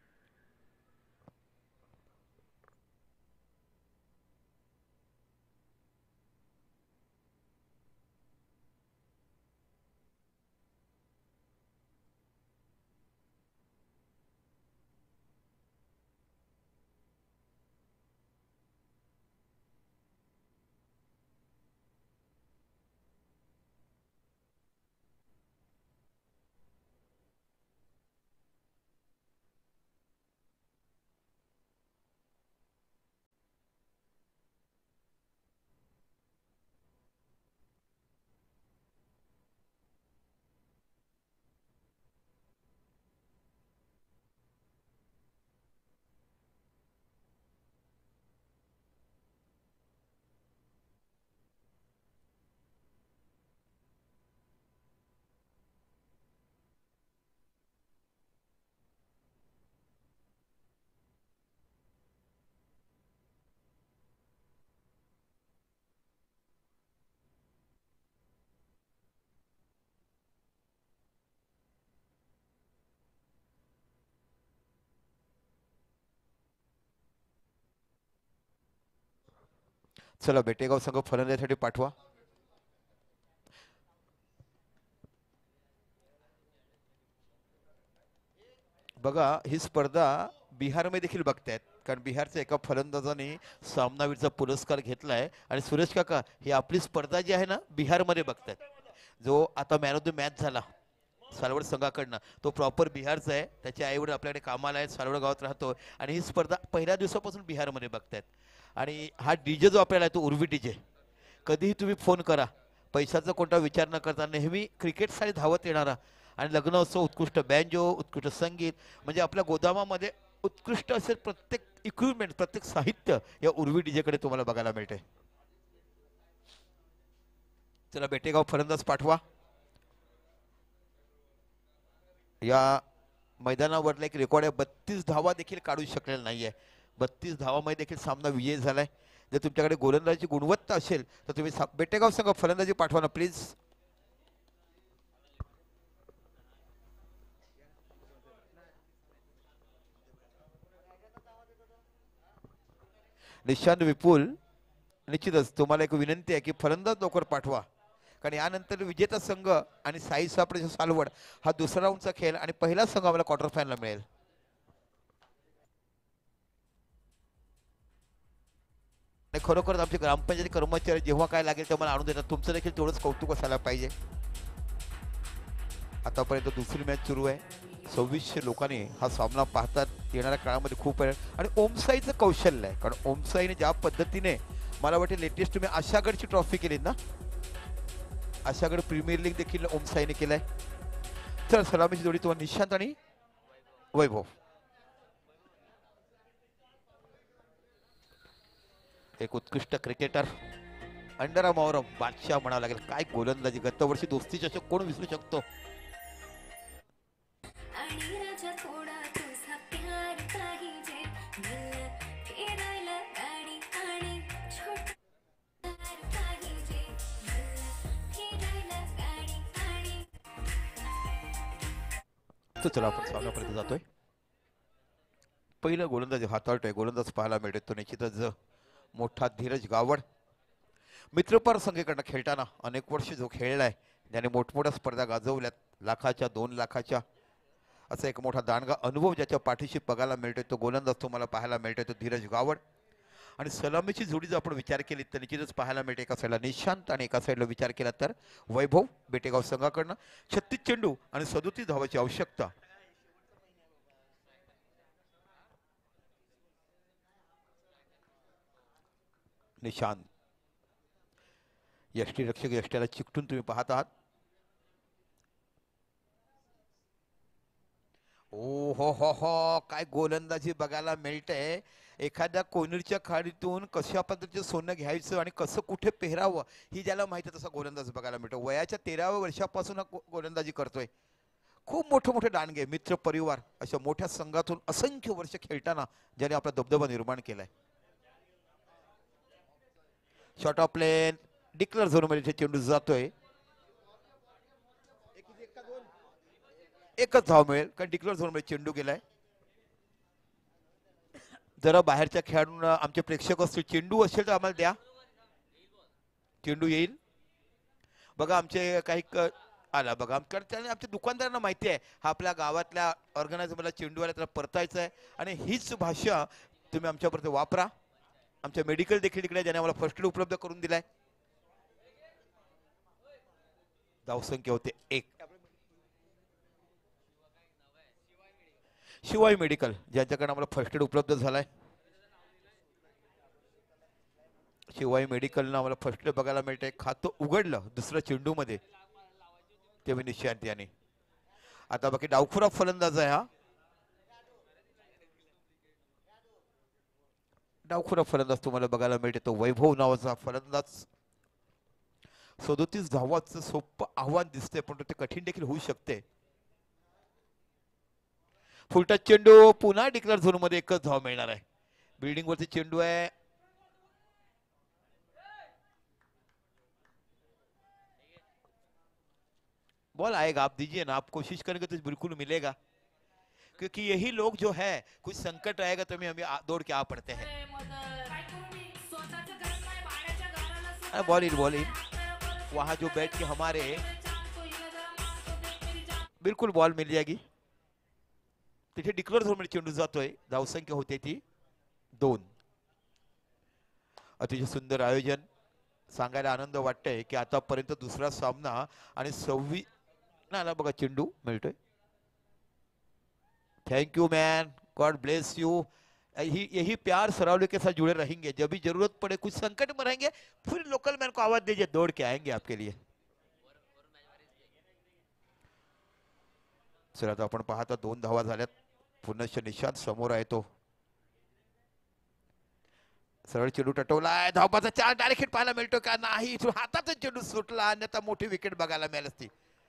Speaker 1: चला बेटेगाव संघ फलंदाजीसाठी पाठवा. बघा ही स्पर्धा बिहारमध्ये देखील बघतायत, कारण बिहारच्या एका फलंदाजाने सामनावीरचा पुरस्कार घेतलाय आणि सुरेश काका ही आपली स्पर्धा जी आहे ना बिहारमध्ये बघतायत. जो आता मॅन ऑफ द मॅच झाला सालवड संघाकडनं तो प्रॉपर बिहारचा आहे. त्याचे आईवडील आपल्याकडे कामाला आहेत, सालवड गावात राहतो आणि ही स्पर्धा पहिल्या दिवसापासून बिहारमध्ये बघतायत. आणि हा डीजे जो आपल्याला आहे तो उर्वी डीजे, कधीही तुम्ही फोन करा, पैशाचा कोणता विचार न करता नेहमी क्रिकेटसाठी धावत येणारा आणि लग्न उत्सव उत्कृष्ट बँजो उत्कृष्ट संगीत म्हणजे आपल्या गोदामामध्ये उत्कृष्ट असे प्रत्येक इक्विपमेंट, प्रत्येक साहित्य या उर्वी डीजे कडे तुम्हाला बघायला मिळते. चला बेटेगाव फलंदाज पाठवा. या मैदानावरला एक रेकॉर्ड आहे, बत्तीस धावा देखील काढू शकलेला नाहीये. बत्तीस धावामध्ये देखील सामना विजयी झालाय. जर तुमच्याकडे गोलंदाजी गुणवत्ता असेल तर तुम्ही बेटेगाव संघ फलंदाजी पाठवा ना प्लीज. निशांत विपुल, निश्चितच तुम्हाला एक विनंती आहे की फलंदाज लवकर पाठवा, कारण यानंतर विजेता संघ आणि साई सापडे सालवड हा दुसरा राऊंडचा खेळ आणि पहिला संघ आम्हाला क्वार्टर फायनल मिळेल. खरोखर आमचे ग्रामपंचायत कर्मचारी जेव्हा काय लागेल तेव्हा मला आणून देतात. तुमचं देखील तेवढंच कौतुक असायला पाहिजे. आतापर्यंत दुसरी मॅच सुरू आहे. सव्वीसशे लोकांनी हा सामना पाहतात. येणाऱ्या काळामध्ये खूप आहे आणि ओमसाईचं कौशल्य आहे, कारण ओमसाईने ज्या पद्धतीने मला वाटते लेटेस्ट तुम्ही आशागडची ट्रॉफी केली ना, आशागड प्रीमियर लीग देखील ओमसाईने केलाय. तर सलामीची जोडी तुम्हाला निशांत आणि वैभव. एक उत्कृष्ट क्रिकेटर अंडरा मौरम बादशाह म्हणावं लागेल. काय गोलंदाजी, गत वर्षी दोस्ती चषक कोण विसरू शकतो. तो चला आपण सामन्यापर्यंत जातोय. पहिलं गोलंदाज हाताळतोय, गोलंदाज पाहायला मिळतो तो निश्चितच मोठा धीरज गावड. मित्रपर संघाकडनं खेळताना अनेक वर्ष जो खेळलाय, ज्याने मोठमोठ्या स्पर्धा गाजवल्यात, लाखाच्या दोन लाखाच्या, असा एक मोठा दांडगा अनुभव ज्याच्या पाठीशी बघायला मिळतोय तो गोलंदाज तुम्हाला पाहायला मिळतोय तो धीरज गावड. आणि सलामीची जोडी जर आपण विचार केली तर निश्चितच पाहायला मिळते एका साईडला निशांत आणि एका साईडला विचार केला तर वैभव. बेटेगाव संघाकडनं छत्तीस चेंडू आणि सदोतीस धावाची आवश्यकता. निशांत यष्टी रक्षक यष्ट्याला चिकटून तुम्ही पाहत आहात. ओ हो हो हो, काय गोलंदाजी बघायला मिळते. एखाद्या कोनीरच्या खाडीतून कशा पद्धतीचं सोनं घ्यायचं आणि कसं कुठे पेहरावं ही ज्याला माहिती आहे तसा गोलंदाज बघायला मिळतो. वयाच्या तेराव्या वर्षापासून गोलंदाजी करतोय. खूप मोठे मोठे दांडगे मित्र परिवार अशा मोठ्या संघातून असंख्य वर्ष खेळताना ज्याने आपला दबदबा निर्माण केलाय. Short of plain declare zone मध्ये चेंडू जातोय. एकच धाव मिळेल कारण डिक्लेअर झोन मध्ये चेंडू गेलाय. जरा बाहेरच्या खेळाडूंना आमचे प्रेक्षक असतील, चेंडू असेल तर आम्हाला द्या. चेंडू येईल बघा. आमचे काही आला बघा, त्याने आमच्या दुकानदारांना माहिती आहे हा आपल्या गावातल्या ऑर्गनायझरला चेंडू आला त्याला परतायचं आहे आणि हीच भाषा तुम्ही आमच्यापर्यंत वापरा. आमच्या मेडिकल देखील इकडे ज्याने आम्हाला फर्स्ट एड उपलब्ध करून दिलाय. धावसंख्या होते एक. शिवाय मेडिकल ज्यांच्याकडे आम्हाला फर्स्ट एड उपलब्ध झालाय. शिवाय मेडिकलनं आम्हाला फर्स्ट एड बघायला मिळते. खातं उघडलं दुसऱ्या चेंडू मध्ये ते निशांत याने. आता बाकी डावखुरा फलंदाज आहे हा. डावखुरा फलंदाज तुम्हाला बघायला मिळते तो वैभव नावाचा फलंदाज. सदोतीस धावाचं सोपं आव्हान दिसतंय पण ते कठीण देखील होऊ शकते. फुलटा चेंडू पुन्हा डिक्लेअर झोन मध्ये एकच धाव मिळणार आहे. बिल्डिंग वरती चेंडू आहे. बॉल आएगा, आप दीजिए ना, आप कोशिश करेंगे तो बिल्कुल मिलेगा, क्योंकि यही लोग जो है कुछ संकट आएगा तो हमें दौड़ के आ पड़ते हैं. बॉल इन बॉल इन वहां जो बैठ के हमारे बिल्कुल बॉल मिल जाएगी. तिथे डिक्लेअर झोन मध्ये चेंडू जातोय. धावसंख्या होते ती दोन. अतिशय सुंदर आयोजन. सांगायला आनंद वाटतंय की आतापर्यंत दुसरा सामना आणि सव्वीस ना बघा चेंडू मिळतोय. Thank you man, god bless you. यही यही प्यार सरावली के साथ जुड़े रहेंगे. जब भी जरूरत पड़े कुछ संकट में रहेंगे फिर लोकल मैन को आवाज दीजिए, दौड़ के आएंगे आपके लिए. सर आता आपण पाहता दोन धावा झाल्यात. पुनश्च निशांत समोर आहे तो सरळ चेंडू टटवलाय धावबाचा चार डायरेक्ट हिट पाहायला मिळतो का नाही इथून हाताचा चेंडू सुटला अन्यथा मोठी विकेट बघायला मिळाली असती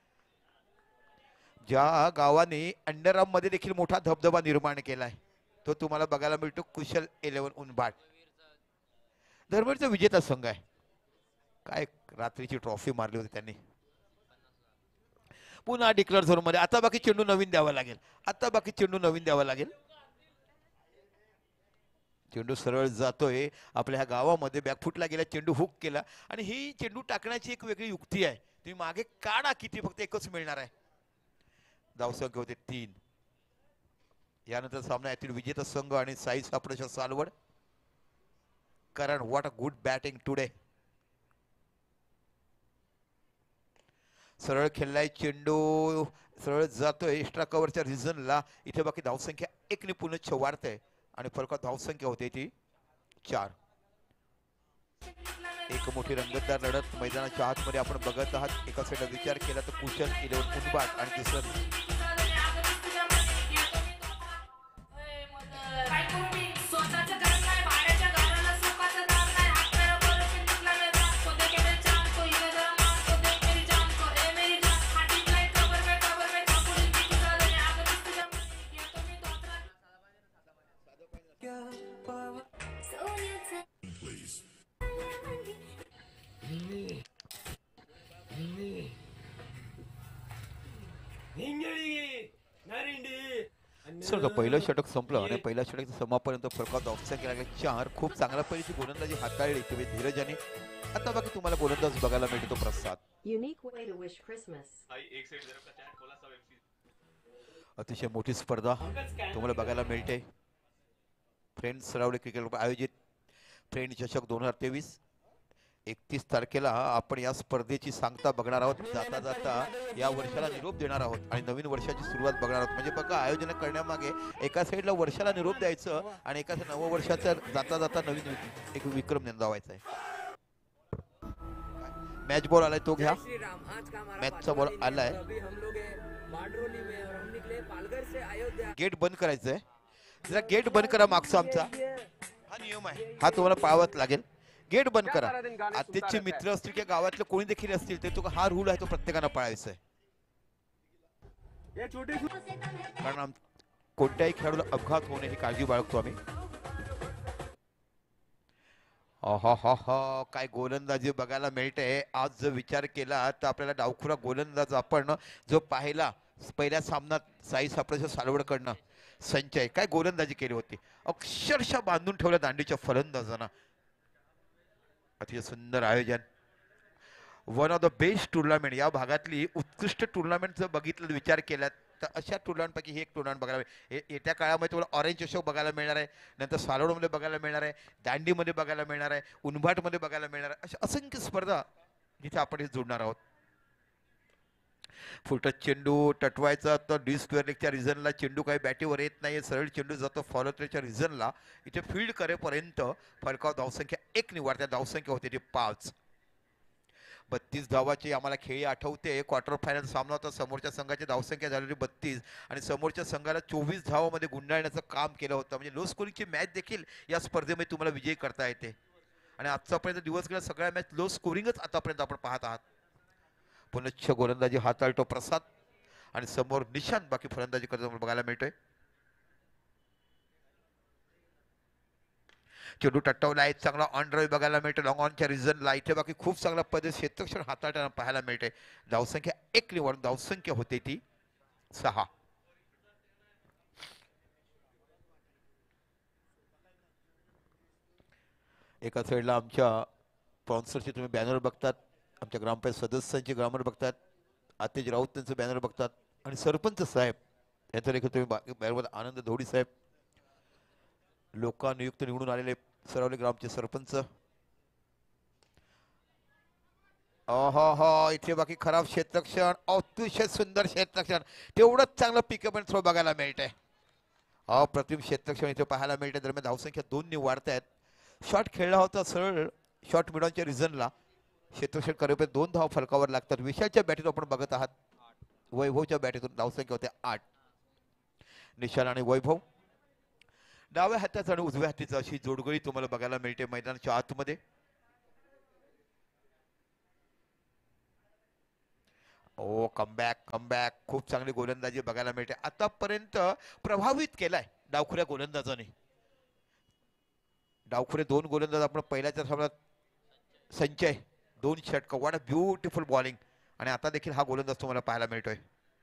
Speaker 1: ज्या गावाने अंडरआर्म मध्ये देखील मोठा धबधबा निर्माण केलाय तो तुम्हाला बघायला मिळतो कुशल इलेव्हन उनबाट धर्मेडचा विजेता संघ आहे काय रात्रीची ट्रॉफी मारली होती त्यांनी पुन्हा डिक्लेअर झोन मध्ये आता बाकी चेंडू नवीन द्यावा लागेल आता बाकी चेंडू नवीन द्यावा लागेल चेंडू सरळ जातोय आपल्या ह्या गावामध्ये बॅकफुटला गेला चेंडू हुक केला आणि ही चेंडू टाकण्याची एक वेगळी युक्ती आहे तुम्ही मागे काढा किती फक्त एकच मिळणार आहे धावसंख्या होते तीन यानंतर सामना यातील विजेता संघ आणि साई सापडेच्या सालवड कारण what a good batting today सरळ खेळलाय चेंडू सरळ जातोय एक्स्ट्रा कव्हरच्या रिझनला इथे बाकी धावसंख्या एक ने पुन्हा वाढते आणि फरकात धावसंख्या होते ती चार एक मोठी रंगतदार लढत मैदानाच्या आतमध्ये आपण बघत आहात एका साईडला विचार केला तर कुशल इलेव्हन उनबाट आणि दुसरं सर पहिलं षटक संपलं आणि पहिल्या षटकाचं समापर्यंत फरकात धावसंख्या लागले चार खूप चांगल्या पद्धतीची गोलंदाजी हाताळली तुम्ही धीरजाने आता बाकी तुम्हाला गोलंदाज बघायला मिळतो प्रसाद अतिशय मोठी स्पर्धा तुम्हाला बघायला मिळते फ्रेंड्स सरावले क्रिकेट आयोजित फ्रेंड चषक दोन हजार तेवीस एकतीस तारखेला आपण या स्पर्धेची सांगता बघणार आहोत जाता जाता या वर्षाला निरोप देणार आहोत आणि नवीन वर्षाची सुरुवात बघणार आहोत म्हणजे बघा आयोजन करण्यामागे एका साईडला वर्षाला निरोप द्यायचं आणि एका नव वर्षाचा जाता जाता नवीन एक विक्रम नोंदवायचा आहे मॅच बॉल आलाय तो घ्या मॅचचा बॉल आलाय गेट बंद करायचंय जरा गेट बंद करा मागचा आमचा हा नियम आहे हा तुम्हाला पाळावाच लागेल गेट बंद करा आत्याचे मित्र असतील किंवा गावातले कोणी देखील असतील ते तो हा रूल आहे तो प्रत्येकानं पाळायचा आहे कारण कोणत्याही खेळाडूला अपघात होणे ही काळजी बाळगतो आम्ही हा हा हा काय गोलंदाजी बघायला मिळते आज जर विचार केला तर आपल्याला डावखुरा गोलंदाज आपण जो पाहिला पहिल्या सामन्यात साई सापडेच्या सालवडकडनं संचय काय गोलंदाजी केली होती अक्षरशः बांधून ठेवल्या दांडीच्या फलंदाजांना अतिशय सुंदर आयोजन one of the best tournament या भागातली उत्कृष्ट टुर्नामेंट जर बघितलं विचार केला तर अशा टुर्नामेंट पैकी हे एक टुर्नामेंट बघायला येत्या काळामध्ये तुम्हाला ऑरेंज चषक बघायला मिळणार आहे नंतर सालोडमध्ये बघायला मिळणार आहे दांडीमध्ये बघायला मिळणार आहे उनभाटमध्ये बघायला मिळणार आहे अशा असंख्य स्पर्धा जिथे आपण हे जोडणार आहोत फुटत चेंडू टटवायचा तर डी स्क्वेअर लेगच्या रिझनला चेंडू काही बॅटीवर येत नाही सरळ चेंडू जातो फॉलो थ्रोच्या रिझनला इथे फील्ड करेपर्यंत फरकाव धावसंख्या एक निवाडत्या धावसंख्या होते ती पाच बत्तीस धावाची आम्हाला खेळी आठवते क्वार्टर फायनल सामना होता समोरच्या संघाची धावसंख्या झालेली बत्तीस आणि समोरच्या संघाला चोवीस धावामध्ये गुंडाळण्याचं काम केलं होतं म्हणजे लो स्कोरिंगची मॅच देखील या स्पर्धेमध्ये तुम्हाला विजयी करता येते आणि आजचापर्यंत दिवस गेला सगळ्या मॅच लो स्कोरिंगच आतापर्यंत आपण पाहत आहात पुनच्छ गोलंदाजी हाताळतो प्रसाद आणि समोर निशांत बाकी फलंदाजी करतो बघायला मिळतोय चेंडू टट्टवला आहे चांगला ऑन ड्राईव्ह बघायला मिळतो लॉंग ऑनच्या रिझनला इथे बाकी खूप चांगल्या पद्धतीने क्षेत्रक्षण हाताळताना पाहायला मिळते धावसंख्या एक निवड धावसंख्या होते ती सहा एका साईडला आमच्या स्पॉन्सरचे तुम्ही बॅनर बघतात आमच्या ग्रामपंचायत सदस्यांचे ग्रामर बघतात आतेज राऊत त्यांचं बॅनर बघतात आणि सरपंच साहेब यांचा देखील तुम्ही बॅनरवर आनंद धोडी साहेब लोकानियुक्त निवडून आलेले सरावले ग्रामचे सरपंच अहो इथे बाकी खराब क्षेत्ररक्षण अतिशय सुंदर क्षेत्ररक्षण तेवढंच चांगलं पिकअप अँड थ्रो बघायला मिळतंय अप्रतिम क्षेत्ररक्षण इथे पाहायला मिळते दरम्यान धावसंख्या दोन ने वाढत आहेत शॉट खेळला होता सरळ शॉट मिडॉनच्या रिझनला क्षेत्ररक्षण करेपर्यंत दोन धाव फलकावर लागतात विशालच्या बॅटीतून आपण बघत आहात वैभवच्या बॅटीतून धावसंख्या होते आठ निशान आणि वैभव. डाव्या हाताचा आणि उजव्या हातीचा अशी जोडगोळी तुम्हाला बघायला मिळते मैदानाच्या आतमध्ये. ओ कमबॅक कमबॅक खूप चांगली गोलंदाजी बघायला मिळते. आतापर्यंत प्रभावित केलाय डावखुऱ्या गोलंदाजाने. डावखुरे दोन गोलंदाज आपण पहिल्याच्या सामन्यात संचय दोन षटक. What a beautiful bowling. आणि आता देखील हा गोलंदाज तुम्हाला पाहायला मिळतोय.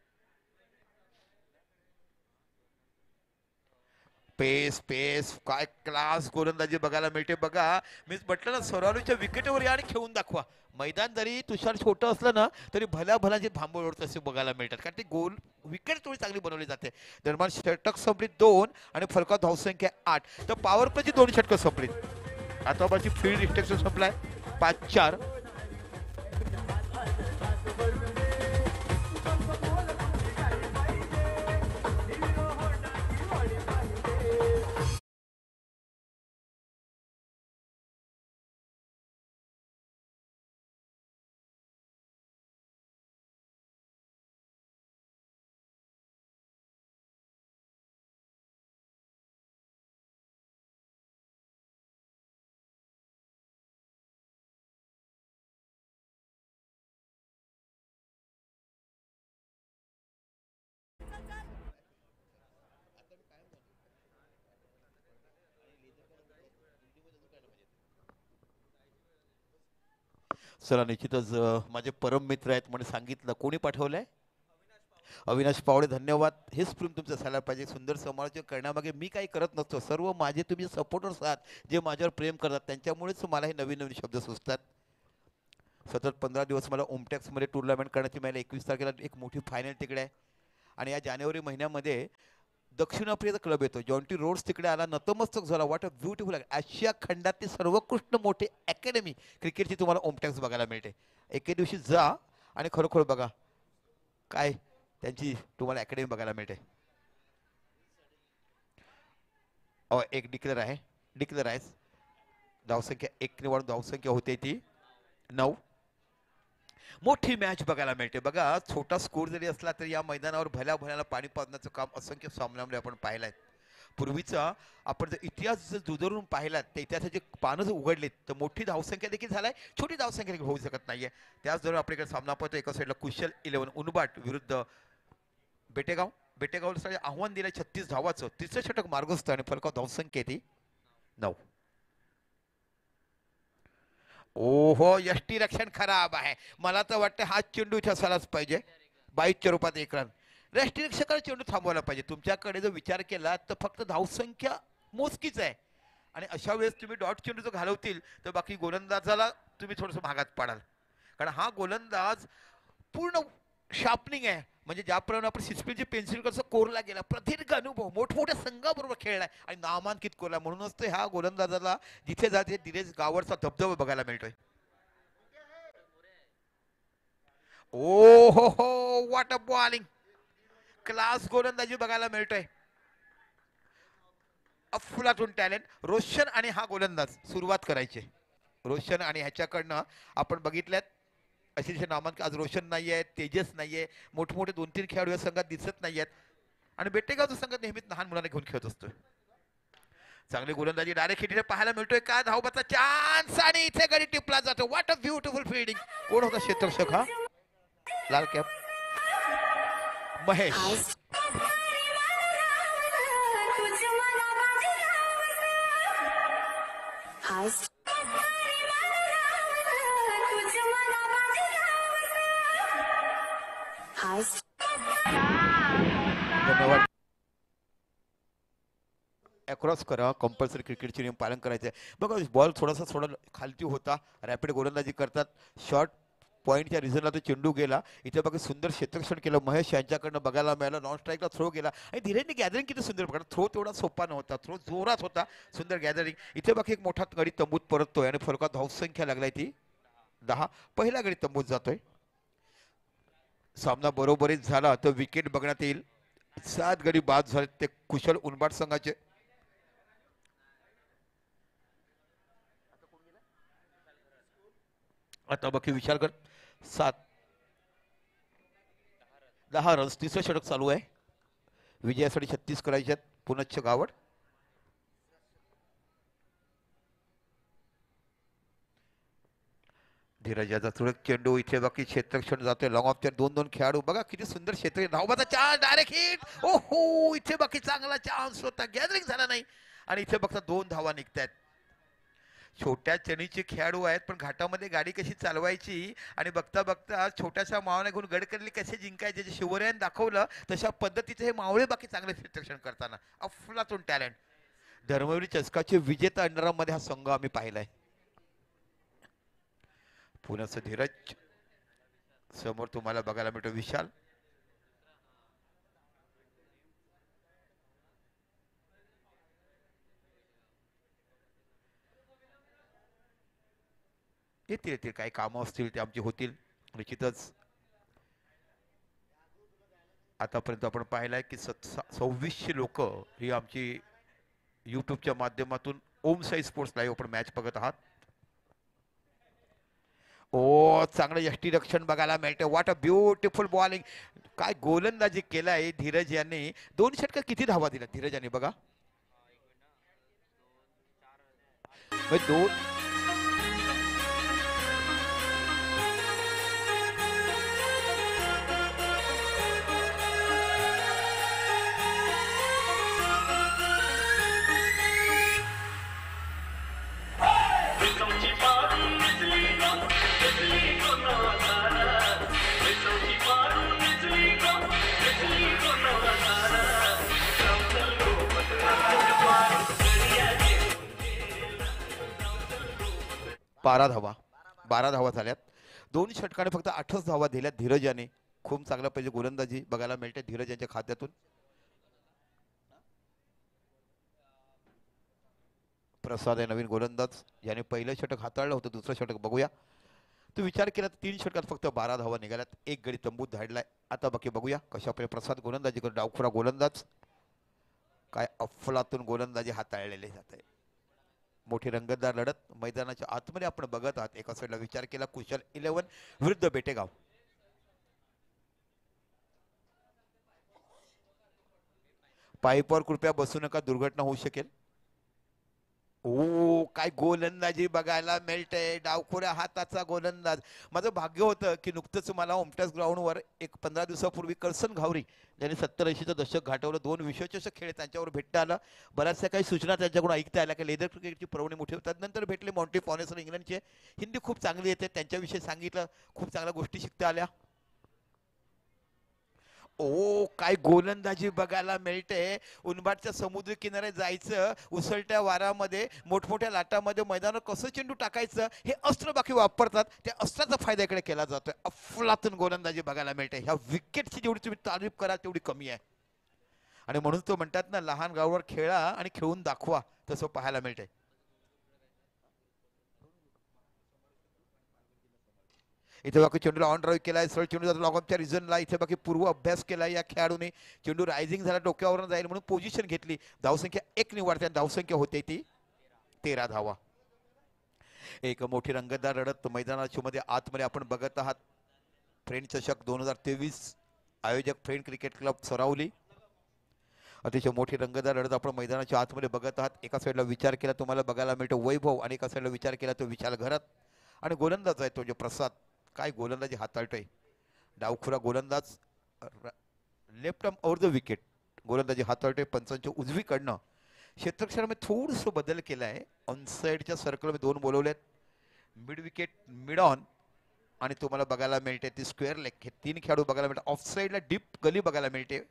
Speaker 1: पेस पेस काय क्लास गोलंदाजी बघायला मिळते बघा. मी म्हटलं ना सरावच्या विकेटवर या आणि खेळून दाखवा. मैदान जरी तुषार छोटं असलं ना तरी भल्या भल्याचे भांबवड तसे बघायला मिळतात कारण ती गोल विकेट थोडी चांगली बनवली जाते. दरम्यान षटक संपली दोन आणि फलका धावसंख्या आठ. तर पॉवर प्लेची दोन षटकं संपलीत. आता माझी फील्ड रिस्ट्रिक्शन संपलाय पाच चार. चला निश्चितच माझे परम मित्र आहेत म्हणून सांगितलं. कोणी पाठवलंय? अविनाश पावडे धन्यवाद. हेच प्रेम तुमचं असायला पाहिजे. सुंदर समालोचन करण्यामागे मी काही करत नसतो. सर्व माझे तुम्ही सपोर्टर्स आहात जे माझ्यावर प्रेम करतात त्यांच्यामुळेच मला हे नवीन नवीन शब्द सुचतात. सतत पंधरा दिवस मला ओमटॅक्समध्ये टुर्नामेंट करण्याची मला एकवीस तारखेला एक मोठी फायनल तिकडे आहे. आणि या जानेवारी महिन्यामध्ये दक्षिण आफ्रिकेचा क्लब येतो. जॉन्टी रोड्स तिकडे आला नतमस्तक झाला. What a beautiful. आशिया खंडातील सर्वोत्कृष्ट मोठी अकॅडमी क्रिकेटची तुम्हाला ओमटॅक्स बघायला मिळते. एके दिवशी जा आणि खरोखर बघा काय त्यांची तुम्हाला अकॅडमी बघायला मिळते. अ एक डिक्लेअर आहे डिक्लेअर आहे. धावसंख्या एक निवड धावसंख्या होते ती नऊ. मोठी मॅच बघायला मिळते बघा. छोटा स्कोर जरी असला तरी या मैदानावर भल्या भल्याला पाणी पाजण्याचं काम असंख्य सामन्यामध्ये आपण पाहिलंय. पूर्वीचा आपण जर इतिहास जर दुधरून पाहिलात त्या इतिहासाचे पानं जर उघडलीत तर मोठी धावसंख्या देखील झालाय छोटी धावसंख्या देखील होऊ शकत नाहीये. त्याच दरम्यान आपल्याकडे सामना पाहतो. एका साईडला कुशल इलेव्हन उनबाट विरुद्ध बेटेगाव. बेटेगावला आव्हान दिलंय छत्तीस धावाचं. तिसरं षटक मार्गस्थ आणि फलका धावसंख्या ती नऊ. ओहो यष्टी रक्षण खराब आहे. मला तर वाटतं हा चेंडू इथे असायलाच पाहिजे. बाईसच्या रूपात एक रन. यष्टीरक्षकाला चेंडू थांबवायला पाहिजे. तुमच्याकडे जर विचार केला तर फक्त धावसंख्या मोजकीच आहे आणि अशा वेळेस तुम्ही डॉट चेंडू जर घालवतील तर बाकी गोलंदाजाला तुम्ही थोडंसं भागात पाडाल. कारण हा गोलंदाज पूर्ण शार्पनिंग आहे. म्हणजे ज्याप्रमाणे आपण सिस्पीची पेन्सिल कसं कोरला गेला प्रदीर्घ अनुभव मोठमोठ्या संघाबरोबर खेळलाय आणि नामांकित कोरला. म्हणूनच ते ह्या गोलंदाजाला जिथे जाते दिनेश गावरचा धबधबा बघायला मिळतोय. ओ हो हो व्हॉट अ बॉलिंग. क्लास गोलंदाजी बघायला मिळतोय. अफलातून टॅलेंट. रोशन आणि हा गोलंदाज सुरुवात करायची. रोशन आणि ह्याच्याकडनं आपण बघितल्यात अशी नामांकित आज रोशन नाहीये तेजस नाहीये. मोठमोठे दोन तीन खेळाडू या संघात दिसत नाहीयेत आणि बेटेगावचा संघ नेहमीच लहान मुलांना घेऊन खेळत असतोय. चांगली गोलंदाजी डायरेक्ट हिट पाहायला मिळतोय. का धावबाचा चान्स आणि इथे गडी टिपला जातो. What a beautiful fielding. कोण होता क्षेत्ररक्षक हा? लाल कॅप महेश. धन्यवाद. अक्रॉस करा. कंपल्सरी क्रिकेटचे नियम पालन करायचे. बघा बॉल थोडासा थोडा खालती होता. रॅपिड गोलंदाजी करतात. शॉर्ट पॉईंटच्या रिझनला तो चेंडू गेला. इथे बघा सुंदर क्षेत्ररक्षण केलं महेश यांच्याकडनं बघायला मिळालं. नॉन स्ट्राईकला थ्रो गेला आणि धीरेने गॅदरिंग किती सुंदर बघा. थ्रो तेवढा सोपा नव्हता. थ्रो जोरात होता. सुंदर गॅदरिंग. इथे बघा एक मोठा गडी तंबूत परततोय आणि फलका धावसंख्या लागलाय ती दहा. पहिला गडी तंबूत जातोय. सामना बरोबरीत झाला तर विकेट बघण्यात येईल. सात गडी बाद झाले ते कुशल उनबाट संघाचे. आता बाकी विचार कर. सात दहा रन्स. तिसरं षटक चालू आहे. विजयासाठी छत्तीस करायचे आहेत पुनच्छ गावड. धीरजाचा तुरक चेंडू इथे बाकी क्षेत्ररक्षण जातोय लॉंग ऑफच्या दोन दोन खेळाडू बघा किती सुंदर क्षेत्र धावबाचा चान्स डायरेक्ट हिट. ओहो इथे बाकी चांगला चान्स होता गॅदरिंग झाला नाही आणि इथे बघता दोन धावा निघतायत. छोट्या चणीचे खेळाडू आहेत पण घाटामध्ये गाडी कशी चालवायची आणि बघता बघता छोट्याशा मावळ्या घेऊन गडकरी कसे जिंकायचे जे शिवरायाने दाखवलं तशा पद्धतीचे हे मावळे बाकी चांगले क्षेत्ररक्षण करताना अफलातून टॅलेंट. धर्मवीर चषकाचे विजेता अंडरमध्ये हा संघ आम्ही पाहिलाय. पुण्याचं धीरज समोर तुम्हाला बघायला मिळतो विशाल. येतील येतील काही कामं असतील ते आमची होतील निश्चितच. आतापर्यंत आपण पाहिलंय की सव्वीसशे लोक ही आमची युट्यूबच्या माध्यमातून ओम साई स्पोर्ट्स लाईव्ह आपण मॅच बघत आहात. ओ चांगलं यष्टी रक्षण बघायला मिळते. What a beautiful bowling. काय गोलंदाजी केलाय धीरज यांनी. दोन षटक किती धावा दिल्या धीरज यांनी बघा. दोन बारा धावा बारा धावा झाल्यात. दोन षटकाने फक्त आठच धावा दिल्यात धीरज याने. खूप चांगला पाहिजे गोलंदाजी बघायला मिळते धीरज यांच्या खात्यातून. प्रसाद आहे नवीन गोलंदाज याने पहिलं षटक हाताळलं होतं. दुसरं षटक बघूया. तू विचार केला तर तीन षटकात फक्त बारा धावा निघाल्यात. एक गडी तंबूत धाडलाय. आता बाकी बघूया कशा प्रकारे प्रसाद गोलंदाजी करतो. डावखुरा गोलंदाज काय अफलातून गोलंदाजी हाताळलेले जात आहे. मोठी रंगतदार लढत मैदानाच्या आतमध्ये आपण बघत आहात. एका साईडला विचार केला कुशल इलेव्हन विरुद्ध बेटेगाव. पाईपवर कृपया बसू नका दुर्घटना होऊ शकेल. ओ काय गोलंदाजी बघायला मिळते. डावखोऱ्या हाताचा गोलंदाज. माझं भाग्य होतं की नुकतंच मला ओमटास ग्राउंडवर एक पंधरा दिवसापूर्वी करसन घावरी ज्यांनी सत्तर ऐंशीचं दशक घाटवलं दोन विश्वचषक खेळ त्यांच्यावर भेटता आलं. बऱ्याचशा काही सूचना त्यांच्याकडून ऐकता आल्या की लेदर क्रिकेटची प्रवणी मोठी होतात. नंतर भेटले मॉन्टी फॉनेसर इंग्लंडचे. हिंदी खूप चांगली येते त्यांच्याविषयी सांगितलं. खूप चांगल्या गोष्टी शिकता आल्या. ओ काय गोलंदाजी बघायला मिळते. उनबाटच्या समुद्र किनारे जायचं उसळत्या वारामध्ये मोठमोठ्या लाटामध्ये मैदानावर कसं चेंडू टाकायचं हे अस्त्र बाकी वापरतात. त्या अस्त्राचा फायदा इकडे केला जातोय. अफलातून गोलंदाजी बघायला मिळते. ह्या विकेटची जेवढी तुम्ही तारीफ करा तेवढी कमी आहे. आणि म्हणून तो म्हणतात ना लहान गावावर खेळा आणि खेळून दाखवा तसं पाहायला मिळते. इथे बाकी चेंडूला ऑन ड्राईव्ह केलाय. सरळ चेंडू जातो लॉगॉनच्या रिझनला. इथे बाकी पूर्व अभ्यास केलाय या खेळाडूने. चेंडू रायझिंग झाला डोक्यावरून जाईल म्हणून पोझिशन घेतली. धावसंख्या एक निवडते. धावसंख्या होते ती तेरा धावा. एक मोठी रंगतदार लढत मैदानाच्या मध्ये आतमध्ये आपण बघत आहात. फ्रेंड चषक दोन हजार तेवीस आयोजक फ्रेंड क्रिकेट क्लब सरावली. अतिशय मोठी रंगतदार लढत आपण मैदानाच्या आतमध्ये बघत आहात. एका साईडला विचार केला तुम्हाला बघायला मिळतो वैभव आणि एका साईडला विचार केला तो विशाल घरात आणि गोलंदाज आहे तो जो प्रसाद. काय गोलंदाजी हाताळतोय. डावखुरा गोलंदाज left arm over the wicket गोलंदाजी हाताळतोय. पंचांच्या उजवीकडनं क्षेत्ररक्षणामध्ये थोडंसं बदल केला आहे. ऑन साईडच्या सर्कलमध्ये दोन बोलवलेत. मिड विकेट मिड ऑन आणि तुम्हाला बघायला मिळते ती स्क्वेअर लेग. हे तीन खेळाडू बघायला मिळतात. ऑफ साईडला डीप गली बघायला मिळते.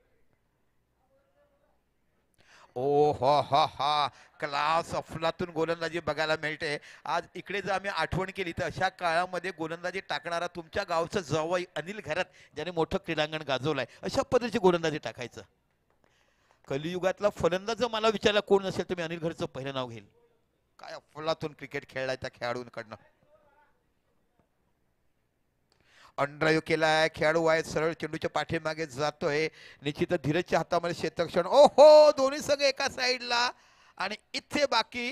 Speaker 1: ओ हो हा हा क्लास अफलातून गोलंदाजी बघायला मिळते. आज इकडे जर आम्ही आठवण केली तर अशा काळामध्ये गोलंदाजी टाकणारा तुमच्या गावचा जावई अनिल घरात ज्याने मोठं क्रीडांगण गाजवलंय अशा पद्धतीची गोलंदाजी टाकायचं. कलियुगातला फलंदाज मला विचारला कोण नसेल तर मी अनिल घरचं पहिलं नाव घेईल. काय अफलातून क्रिकेट खेळलाय त्या खेळाडूंकडनं. अनड्राईव्ह केलाय. खेळाडू आहे सरळ चेंडूच्या पाठीमागे जातोय. निश्चित धीरजच्या हातामध्ये क्षेत्ररक्षण. ओ हो दोन्ही संघ एका साईडला आणि इथे बाकी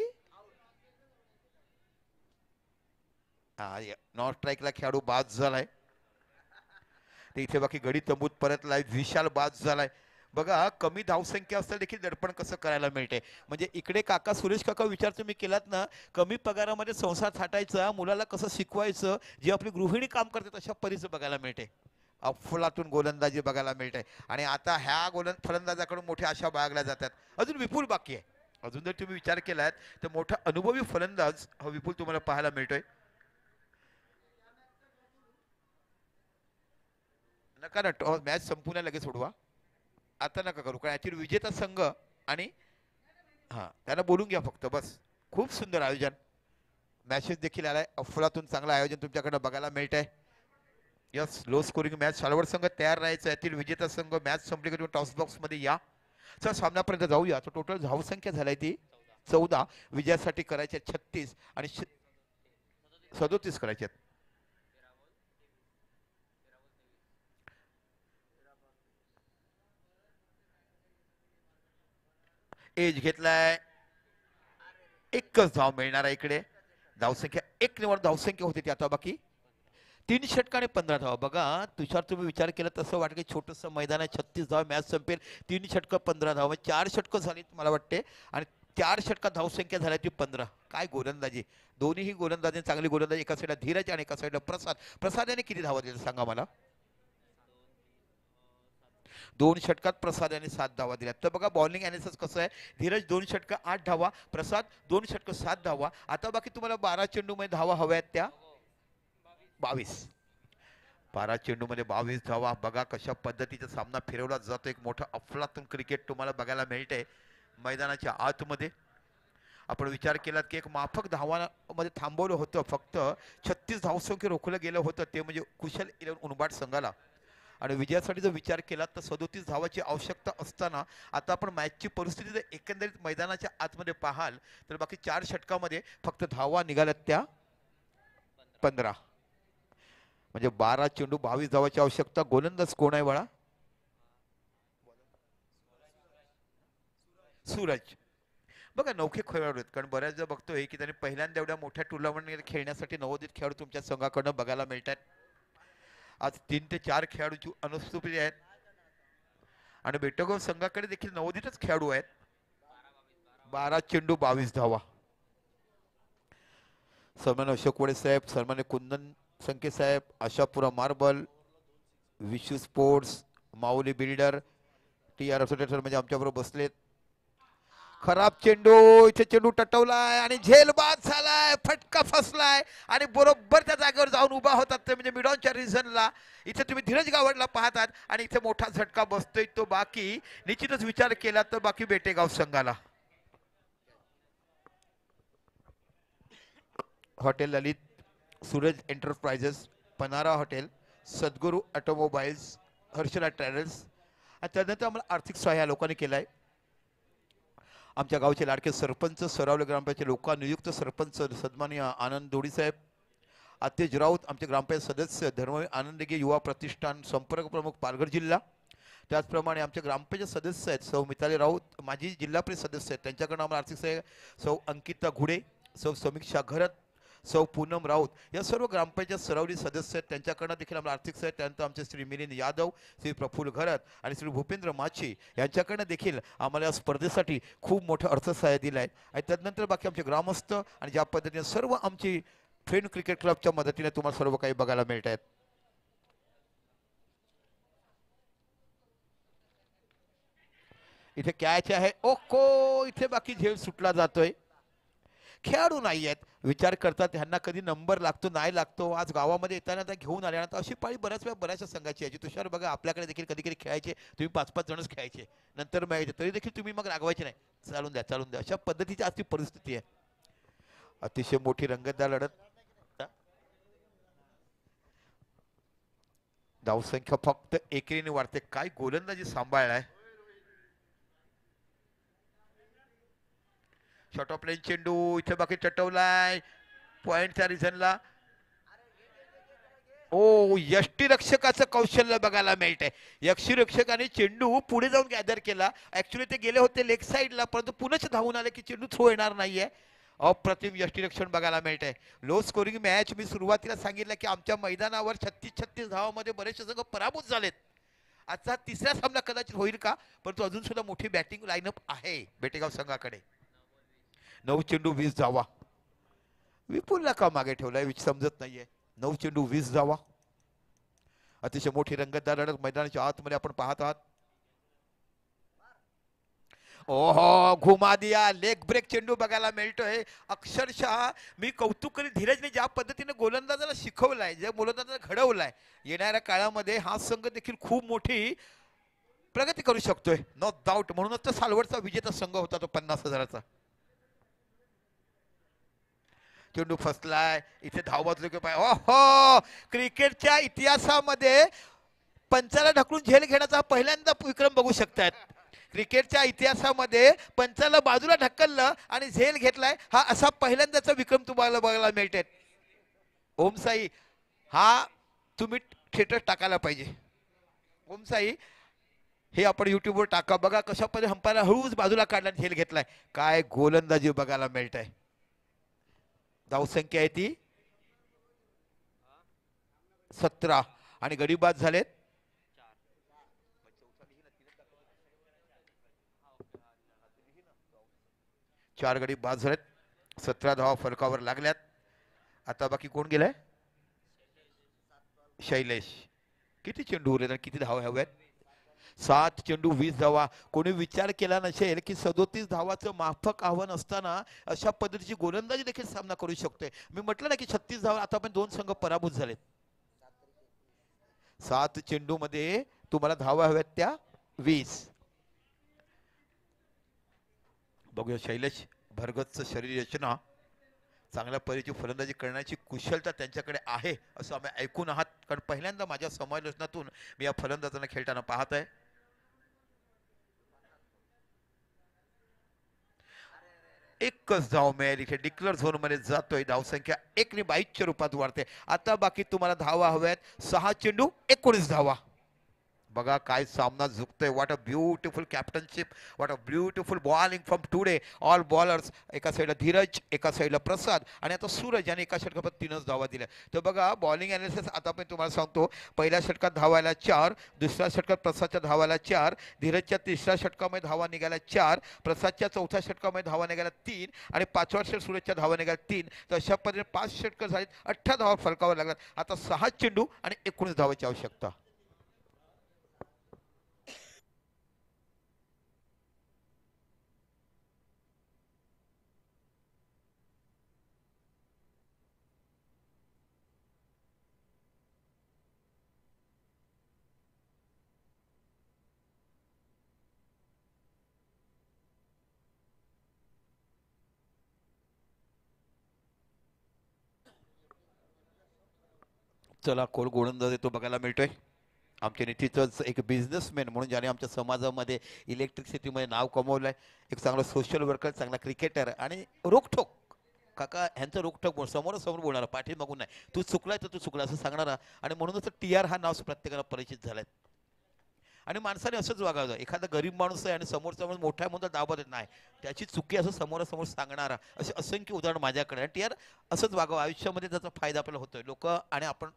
Speaker 1: नॉन स्ट्राईकला खेळाडू बाद झालाय. इथे बाकी गडी तंबूत परतलाय. विशाल बाद झालाय. बघा कमी धावसंख्या असताना देखील दडपण कसं करायला मिळते. म्हणजे इकडे काका सुरेश काका विचार तुम्ही केलात ना, कमी पगारामध्ये संसार थाटायचा, मुलाला कसं शिकवायचं, जी आपली गृहिणी काम करते तशा परीचं बघायला मिळते. अफलातून गोलंदाजी बघायला मिळते. आणि आता ह्या गोलंद फलंदाजाकडून मोठ्या आशा बाळगल्या जातात. अजून विपुल बाकी आहे. अजून जर तुम्ही विचार केलात तर मोठा अनुभवी फलंदाज हा विपुल तुम्हाला पाहायला मिळतोय. नका ना मॅच संपूर्ण लगेच सोडवा, आता नका करू, कारण ऍक्च्युअली विजेता संघ आणि हा त्यांना बोलून घ्या फक्त बस. खूप सुंदर आयोजन, मॅचेस देखील आलाय, अफलातून चांगलं आयोजन तुमच्याकडे बघायला मिळत आहे. Yes, low scoring match, Salwad संघ तयार राहायचं. यातील विजेता संघ मॅच संपली की टॉस बॉक्स मध्ये या. चल सामन्यापर्यंत जाऊया. तर टोटल धावसंख्या झाली ती चौदा, विजयासाठी करायचे छत्तीस आणि सदोतीस करायचे. एज घेतलाय, एकच धाव मिळणार आहे इकडे. धावसंख्या एक निवड धावसंख्या होती ती आता बाकी तीन षटकाने पंधरा धावा. बघा तुषार, तुम्ही विचार केला तसं वाटतं की छोटंसं मैदान आहे, छत्तीस धावा मॅच संपेल, तीन षटकं पंधरा धावा, चार षटकं झाली मला वाटते. आणि चार षटकात धावसंख्या झाली ती पंधरा. काय गोलंदाजी, दोन्हीही गोलंदाजी चांगली गोलंदाजी. एका साईडला धीरज आणि एका साईडला प्रसाद. प्रसाद याने किती धावा दिल्या सांगा मला. दोन षटकात प्रसाद याने सात धावा दिल्या. तर बघा बॉलिंग अनालिसिस कसं आहे, धीरज दोन षटकं आठ धावा, प्रसाद दोन षटकं सात धावा. आता बाकी तुम्हाला बारा चेंडू मध्ये धावा हव्या आहेत त्या बावीस. बारा चेंडू मध्ये बावीस धावा. बघा कशा पद्धतीचा सामना फिरवला जातो. एक मोठं अफलातून क्रिकेट तुम्हाला बघायला मिळते मैदानाच्या आतमध्ये. आपण विचार केलात की एक माफक धावामध्ये थांबवलं होतं, फक्त छत्तीस धावसंख्य रोखलं गेलं होतं, ते म्हणजे कुशल इलेव्हन उनबाड संघाला. आणि विजयासाठी जर विचार केला तर सदोतीस धावाची आवश्यकता असताना आता आपण मॅचची परिस्थिती जर एकंदरीत मैदानाच्या आतमध्ये पाहाल तर बाकी चार षटकामध्ये फक्त धावा निघाल्यात त्या पंधरा. म्हणजे बारा चेंडू बावीस धावाची आवश्यकता. गोलंदाज कोण आहे बाळा? सूरज. बघा नौखे खेळाडू आहेत, कारण बऱ्याचदा बघतोय की त्यांनी पहिल्यांदा एवढ्या मोठ्या टुर्नामेंट खेळण्यासाठी नवोदित खेळाडू तुमच्या संघाकडनं बघायला मिळतात. आज तीन ते चार खेळाडूची अनुपस्थिती आहेत आणि बेटगाव संघाकडे देखील नवोदितच खेळाडू आहेत. बारा चेंडू बावीस धावा. सन्मान्य अशोक वडे साहेब, सन्मान्य Kundan Sanke saheb, Ashapura marble, Vishu sports, Mauli builder, T R association म्हणजे आमच्याबरोबर बसलेत. खराब चेंडू, इथे चेंडू टटवलाय आणि झेलबाद झालाय, फटका फसलाय आणि बरोबर त्या जागेवर जाऊन उभा होतात ते म्हणजे मिडॉनच्या रिझनला. इथे तुम्ही धीरज गावडला पाहतात आणि इथे मोठा झटका बसतोय तो बाकी निश्चितच विचार केला तर बाकी बेटेगाव संघाला. Hotel Lalit, Suraj enterprises, Panara hotel, Sadguru automobiles, Harshala travels आणि त्यानंतर आम्हाला आर्थिक सहाय्य या लोकांनी केलाय. आमच्या गावचे लाडके सरपंच, सरावले ग्रामपंचायत लोकानियुक्त सरपंच सन्माननीय आनंद दोडी साहेब, आतेज राऊत, आमचे ग्रामपंचायत सदस्य धर्मवीर आनंदगे युवा प्रतिष्ठान संपर्क प्रमुख पालघर जिल्हा. त्याचप्रमाणे आमचे ग्रामपंचायत सदस्य आहेत सौ मिताली राऊत, माजी जिल्हा परिषद सदस्य आहेत, त्यांच्याकडून आम्हाला आर्थिक सहाय्य सौ अंकिता घुडे, सौ समीक्षा घरत, सौ पूनम राऊत या सर्व ग्रामपंचायत सरावली सदस्य आहेत, त्यांच्याकडनं देखील आम्हाला आर्थिक सहाय्य. त्यानंतर आमचे श्री मिलिंद यादव, श्री प्रफुल्ल घरत आणि श्री भूपेंद्र माची यांच्याकडनं देखील आम्हाला या स्पर्धेसाठी खूप मोठं अर्थसहाय्य दिलं आहे. आणि त्यानंतर बाकी आमचे ग्रामस्थ आणि ज्या पद्धतीने सर्व आमची फ्रेंड क्रिकेट क्लबच्या मदतीने तुम्हाला सर्व काही बघायला मिळत आहेत. इथे कॅच आहे, ओको, इथे बाकी झेल सुटला जातोय. खेळाडू नाही आहेत, विचार करतात ह्यांना कधी नंबर लागतो नाही लागतो. आज गावामध्ये येताना आता घेऊन आल्यानंतर अशी पाळी बऱ्याच वेळा बऱ्याचशा संघाची यायची. तुषार बघा आपल्याकडे देखील कधी कधी खेळायचे, तुम्ही पाच पाच जणच खेळायचे, नंतर मिळायचे तरी देखील तुम्ही मग रागवायचे नाही, चालून द्या चालून द्या, अशा पद्धतीची आज ती परिस्थिती आहे. अतिशय मोठी रंगतदार लढत. धावसंख्या फक्त एकेरीने वाढते. काय गोलंदाजी सांभाळलाय. शॉर्ट ऑफ लाईन चेंडू, इथे बाकी चटवलाय पॉइंटच्या रिझनला. ओ, यष्टीरक्षकाचं कौशल्य बघायला मिळतंय. यष्टीरक्षकाने चेंडू पुढे जाऊन गॅदर केला. ऍक्च्युली ते गेले होते लेग साईडला, परंतु पुन्हा धावून आले की चेंडू थ्रो येणार नाहीये. अप्रतिम यष्टीरक्षण बघायला मिळतंय. Low scoring match. मी सुरुवातीला सांगितलं की आमच्या मैदानावर छत्तीस छत्तीस धावामध्ये बरेचसे संघ पराभूत झालेत. आजचा तिसरा सामना कदाचित होईल का, परंतु अजून सुद्धा मोठी बॅटिंग लाईनअप आहे बेटेगाव संघाकडे. नऊ चेंडू वीस धावा. विपुलला का मागे ठेवलाय विच समजत नाहीये. नऊ चेंडू वीस धावा. अतिशय मोठी रंगतदार लढत मैदानाच्या आतमध्ये आपण पाहत आहात. ओहो, घुमा दिया. लेग ब्रेक चेंडू बघायला मिळतोय. अक्षरशः मी कौतुक करीन धीरजने ज्या पद्धतीने गोलंदाजाला शिकवलाय, ज्या गोलंदाजाला घडवलाय, येणाऱ्या काळामध्ये हा संघ देखील खूप मोठी प्रगती करू शकतोय, नो डाऊट. म्हणूनच तर सालवडचा विजेता संघ होता तो पन्नास हजाराचा. चेंडू फसलाय. इथे धाव बाजू की पाय. ओहो, क्रिकेटच्या इतिहासामध्ये पंचाला ढकलून झेल घेण्याचा पहिल्यांदा विक्रम बघू शकतात. क्रिकेटच्या इतिहासामध्ये पंचाला बाजूला ढकललं आणि झेल घेतलाय, हा असा पहिल्यांदाचा विक्रम तुम्हाला बघायला मिळते. ओम साई, हा तुम्ही थिएटर टाकायला पाहिजे. ओम साई, हे आपण युट्यूबवर टाका. बघा कशा पद्धतीने हंपायला हळूच बाजूला काढला झेल घेतलाय. काय गोलंदाजी बघायला मिळत आहे. धावसंख्या आहे ती सतरा आणि गडी बाद झालेत चार. गडी बाद झालेत. सतरा धावा फलकावर लागल्यात. आता बाकी कोण गेलाय? शैलेश. किती चेंडू उरले, किती धावा हव्यात? सात चेंडू वीस धावा. कोणी विचार केला नसेल की सदोतीस धावाचं माफक आव्हान असताना अशा पद्धतीची गोलंदाजी देखील सामना करू शकतोय. मी म्हटलं ना की छत्तीस धावा. आता पण दोन संघ पराभूत झालेत. सात चेंडू मध्ये तुम्हाला धावा हव्यात त्या वीस. बघूया शैलेश, भरगतचं शरीर रचना, चांगल्या परीची फलंदाजी करण्याची कुशलता त्यांच्याकडे आहे असं आम्ही ऐकून आहात. कारण पहिल्यांदा माझ्या समालोचनातून मी या फलंदाजांना खेळताना पाहत आहे. एकच धाव मिळेल इथे. डिक्लेअर झोन मध्ये जातोय. धावसंख्या एक ने बाईसच्या रूपात वाढते. आता बाकी तुम्हाला धावा हव्यात सहा चेंडू एकोणीस धावा. बघा काय सामना झुकतोय. What a beautiful captainship, what a beautiful bowling from today. All bowlers. एका साईडला धीरज, एका साईडला प्रसाद आणि आता सूरज याने एका षटकात तीनच धावा दिल्या. तर बघा बॉलिंग अनालिसिस आता पण तुम्हाला सांगतो. पहिल्या षटकात धावायला चार, दुसऱ्या षटकात प्रसादच्या धावायला चार, धीरजच्या तिसऱ्या षटकामध्ये धावा निघाल्या चार, प्रसादच्या चौथ्या षटकामध्ये धावा निघाल्या तीन आणि पाचव्या षटक सूरजच्या धावा निघाल्या तीन. तर अशा पद्धतीने पाच षटकं झालीत. अठरा धावा फलकावर लागतात. आता सहा चेंडू आणि एकोणीस धावाची आवश्यकता. चला कोल गोलंदाज येतो बघायला मिळतोय. आमच्या नितीचंच एक बिझनेसमॅन म्हणून ज्याने आमच्या समाजामध्ये इलेक्ट्रिसिटीमध्ये नाव कमवलंय. एक चांगला सोशल वर्कर, चांगला क्रिकेटर आणि रोखठोक. काका ह्यांचं रोखठोक समोरासमोर बोलणारा, पाठीमागून नाही. तू चुकलाय तर तू चुकला असं सांगणारा. आणि म्हणूनच टी आर हा नाव प्रत्येकाला परिचित झालाय. आणि माणसाने असंच वागावं. एखादा गरीब माणूस आहे आणि समोरचा माणूस मोठ्या म्हणून दाबत नाही, त्याची चुकी असं समोरासमोर सांगणारा, असे असंख्य उदाहरण माझ्याकडे. आणि टी आर असंच वागावं. आयुष्यामध्ये त्याचा फायदा आपल्याला होतोय. लोक आणि आपण.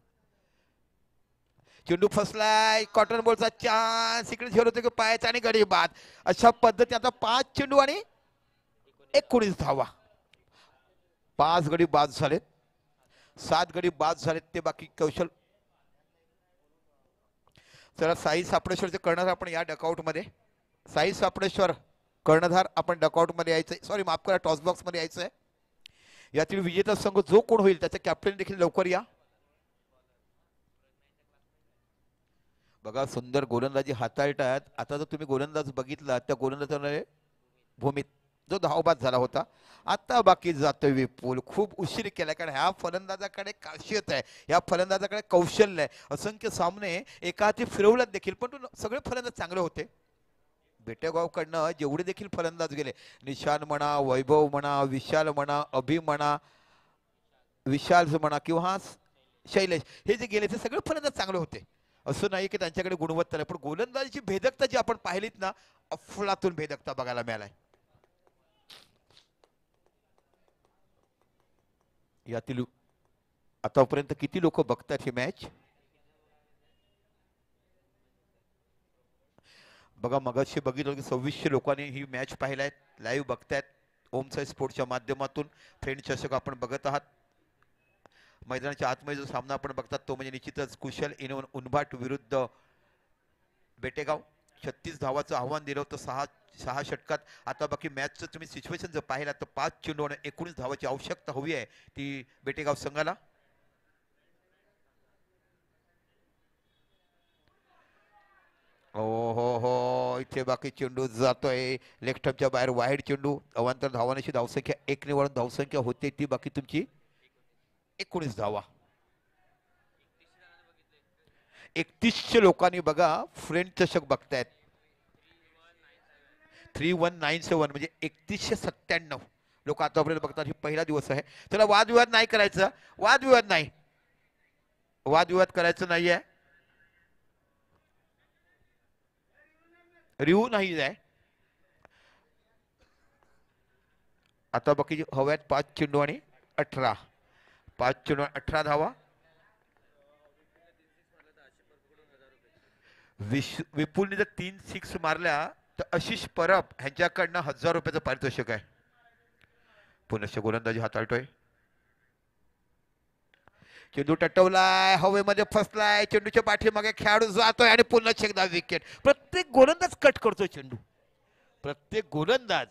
Speaker 1: चेंडू फसलाय. कॉटन बॉलचा चान्स. इकडे झेल होते की पायाचा आणि गडी बाद. अशा पद्धती आता पाच चेंडू आणि एकोणीस धावा. पाच गडी बाद झालेत. सात गडी बाद झालेत. ते बाकी कौशल. चला साई सापडेश्वरचे कर्णधार आपण या डकआउट मध्ये. साई सापडेश्वर कर्णधार आपण डकआउट मध्ये यायचंय. सॉरी माफ करा, टॉस बॉक्स मध्ये यायचंय. यातील विजेता संघ जो कोण होईल त्याचे कॅप्टन देखील लवकर या. बघा सुंदर गोलंदाजी हाताळतात. आता जर तुम्ही गोलंदाज बघितला, त्या गोलंदाजाने भूमीत जो धावबाद झाला होता. आता बाकी जातोय विपुल. खूप उशीर केला कारण ह्या फलंदाजाकडे खासियत आहे, ह्या फलंदाजाकडे कौशल्य आहे. असंख्य सामने एका हाती फिरवल्यात देखील, पण सगळे फलंदाज चांगले होते. बेटेगावकडनं जेवढे देखील फलंदाज गेले, निशान म्हणा, वैभव म्हणा, विशाल म्हणा, अभि म्हणा, विशाल म्हणा किंवा शैलेश, हे जे गेले ते सगळे फलंदाज चांगले होते. असं नाही की त्यांच्याकडे गुणवत्ता नाही, पण गोलंदाजीची भेदकता जी आपण पाहिलीत ना, अफलातून भेदकता बघायला मिळालाय. यातील आतापर्यंत किती लोक बघतात ही मॅच? बघा मगाशी बघितलं की सव्वीसशे लोकांनी ही मॅच पाहिलाय, लाईव्ह बघतायत ओमसाई स्पोर्ट्सच्या माध्यमातून. फ्रेंड चषक आपण बघत आहात. मैदानाच्या आतमध्ये जो सामना आपण बघतात तो म्हणजे निश्चितच कुशल इनोवन उनभाट विरुद्ध बेटेगाव. छत्तीस धावाचं आव्हान दिलं होतं सहा सहा षटकात. आता बाकी मॅचचं तुम्ही सिच्युएशन जर पाहिला तर पाच चेंडू आणि एकोणीस धावाची आवश्यकता हवी आहे ती बेटेगाव संघाला. हो हो हो, इथे बाकी चेंडू जातोय लेफ्टच्या बाहेर, वाईड चेंडू. अवांतर धावांची धावसंख्या एक निवडून धावसंख्या होते ती बाकी तुमची एकोणीस धावा. एकतीसशे लोकांनी बघा फ्रेंड चषक बघतायत. थ्री वन नाईन सेवन म्हणजे एकतीसशे सत्त्याण्णव लोक आतापर्यंत बघतात. ही पहिला दिवस आहे. त्याला वादविवाद नाही करायचा, वादविवाद नाही, वादविवाद करायचं नाहीये, रिव्ह्यू नाही आहे. आता बाकी हव्यात पाच चेंडू आणि अठरा, पाच चेंडू अठरा धावा. विपुलने जर तीन सिक्स मारल्या तर आशिष परब ह्यांच्याकडनं हजार रुपयाचं पारितोषिक आहे. पुनश्च गोलंदाजी हाताळतोय. चेंडू टटवलाय, हवेमध्ये फसलाय, चेंडूच्या पाठीमागे खेळाडू जातोय आणि पुन्हा एकदा विकेट. प्रत्येक गोलंदाज कट करतोय चेंडू, प्रत्येक गोलंदाज.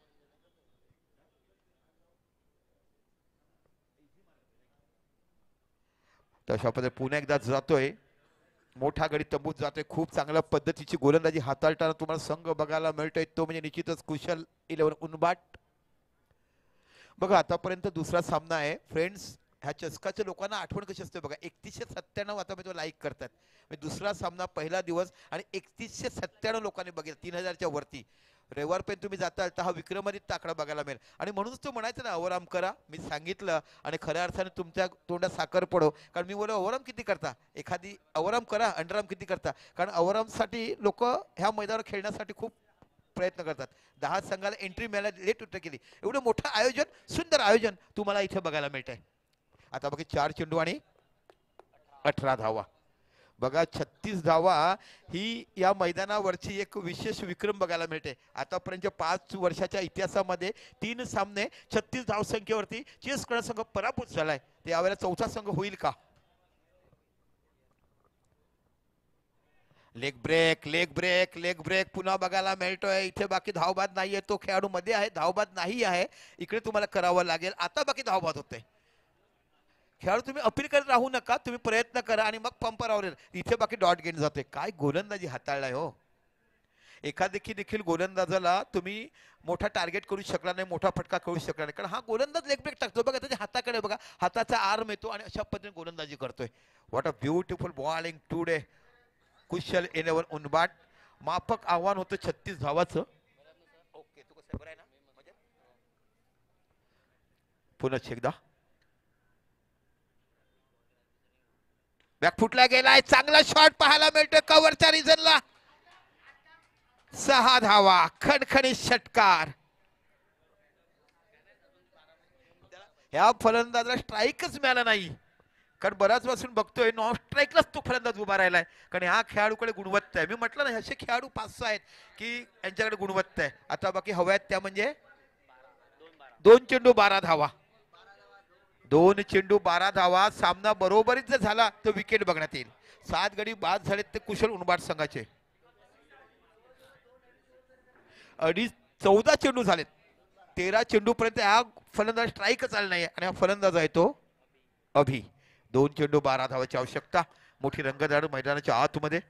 Speaker 1: तशा पद्धतीने पुन्हा एकदा जातोय, मोठा गडी तंबूत जातोय. खूप चांगल्या पद्धतीची गोलंदाजी हाताळताना तुम्हाला संघ बघायला मिळतोय तो म्हणजे निश्चितच कुशल इलेव्हन उनबाट. बघा आतापर्यंत दुसरा सामना आहे फ्रेंड्स. ह्या चषकाच्या लोकांना आठवण कशी असते बघा, एकतीसशे सत्त्याण्णव आता तो लाईक करतात. म्हणजे दुसरा सामना पहिला दिवस आणि एकतीसशे सत्त्याण्णव लोकांनी बघितलं, तीन हजारच्या वरती. रविवार पर्यंत तुम्ही जाताल तर हा विक्रमरित आकडा बघायला मिळेल. आणि म्हणूनच तो म्हणायचं ना अवराम करा. मी सांगितलं आणि खऱ्या अर्थाने तुमच्या तोंडात साखर पडो, कारण मी बोललो अवराम किती करता, एखादी अवराम करा, अंडरआर्म किती करता. कारण अवरामसाठी लोक ह्या मैदानावर खेळण्यासाठी खूप प्रयत्न करतात. दहा संघाला एंट्री मिळायला लेट उतर केली. एवढं मोठं आयोजन, सुंदर आयोजन तुम्हाला इथे बघायला मिळत आहे. आता बघा चार चेंडू आणि अठरा धावा. बघा छत्तीस धावा ही या मैदानावरची एक विशेष विक्रम बघायला मिळते. आतापर्यंत पाच वर्षाच्या इतिहासामध्ये तीन सामने छत्तीस धावसंख्येवरती चेस करणारा संघ पराभूत झालाय. ते यावेळेला चौथा संघ होईल का? Leg break, leg break, leg break पुन्हा बघायला मिळतोय. इथे बाकी धावबाद नाहीये, तो खेळाडू मध्ये आहे, धावबाद नाही आहे. इकडे तुम्हाला करावं लागेल. आता बाकी धावबाद होते. खेळाडू तुम्ही अपील करत राहू नका, तुम्ही प्रयत्न करा आणि मग पंपर आवरेल. इथे बाकी डॉट गेन जाते. काय गोलंदाजी हाताळलाय हो. एखादेखी देखील गोलंदाजाला तुम्ही मोठा टार्गेट करू शकला नाही, मोठा फटका करू शकला नाही, कारण हा गोलंदाज लेग ब्रेक टाकतो. बघा त्याच्या हाताकडे बघा, हाताचा आर्म येतो आणि अशा पद्धतीने गोलंदाजी करतोय. What a beautiful bowling today. Kushal eleven Unbat. माफक आव्हान होतं छत्तीस धावाचं. ओके, तू कसं बरं आहे ना? पुन्हा एकदा बॅकफुटला गेलाय, चांगला शॉट पाहायला मिळतोय कव्हरच्या रिजनला. सहा धावा, खणखणीत षटकार. ह्या फलंदाजाला स्ट्राईकच मिळाला नाही, कारण बराच पासून बघतोय नॉन स्ट्राईकलाच तो फलंदाज उभा राहिलाय. कारण ह्या खेळाडूकडे गुणवत्ता आहे. मी म्हटलं ना असे खेळाडू पाच सहा आहेत की यांच्याकडे गुणवत्ता आहे. आता बाकी हव्यात त्या म्हणजे दोन चेंडू बारा धावा, दोन चेंडू बारा धावा. सामना बरोबरीत जर झाला तर विकेट बघण्यात येईल. सात गडी बाद झालेत ते कुशल उनबाट संघाचे. अडीच चौदा चेंडू झालेत, तेरा चेंडू पर्यंत हा फलंदाज स्ट्राईकच आला नाही आणि हा फलंदाज आहे तो अभि. दोन चेंडू बारा धावाची आवश्यकता. मोठी रंगतदार मैदानाच्या आतमध्ये.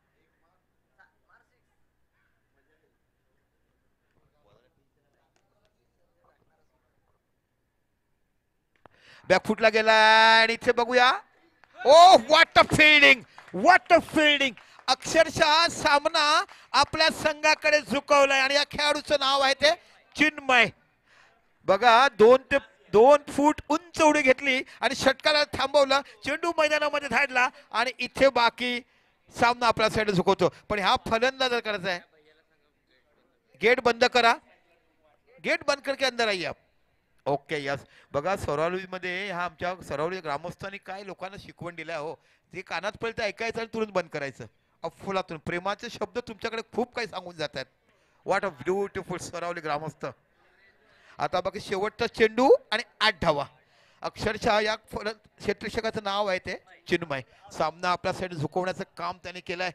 Speaker 1: बॅकफुटला गेला आणि इथे बघूया. Oh what a fielding, what a fielding. अक्षरशः सामना आपल्या संघाकडे झुकवलाय आणि या खेळाडूचं नाव आहे ते चिन्मय. बघा दोन ते दोन फूट उंच उडी घेतली आणि षटकाला थांबवलं. चेंडू मैदानामध्ये धाडला आणि इथे बाकी सामना आपल्या साईड झुकवतो. पण हा फलंदाज करायचा आहे. गेट बंद करा, गेट बंद करके अंदर आइए आप. Okay yes. बघा सरावली मध्ये ह्या आमच्या सरावली ग्रामस्थांनी काय लोकांना शिकवण दिल्या हो. ते कानात पडलं ऐकायचं आणि तुरंत बंद करायचं. अफुलातून प्रेमाचे शब्द तुमच्याकडे खूप काही सांगून जात आहेत. व्हॉट अ ब्युटिफुल सरावली ग्रामस्थ. आता बाकी शेवटचा चेंडू आणि आठ धावा. अक्षरशः या फल- क्षेत्ररक्षकाचं नाव आहे ते चिन्मय. सामना आपल्या साईड झुकवण्याचं काम त्याने केलंय.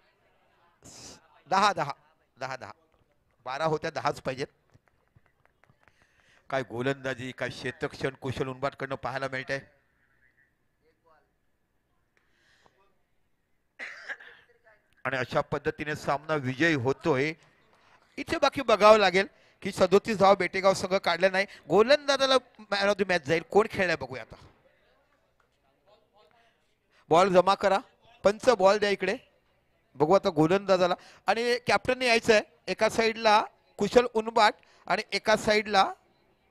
Speaker 1: दहा दहा दहा दहा बारा होत्या दहाच पाहिजेत. काय गोलंदाजी काय क्षेत्रक्षण कुशल उंबाटकडनं पाहायला मिळतंय. आणि अशा पद्धतीने सामना विजयी होतोय. इथे बाकी बघावं लागेल की सदोतीस धाव बेटेगाव संघ काढल्या नाही. गोलंदाजाला मॅन ऑफ द मॅच जाईल. कोण खेळलाय बघूया आता. बॉल जमा करा. पंच बॉल द्या इकडे. बघू आता गोलंदाजाला आणि कॅप्टनने यायचं आहे. एका साईडला कुशल उनबाट आणि एका साईडला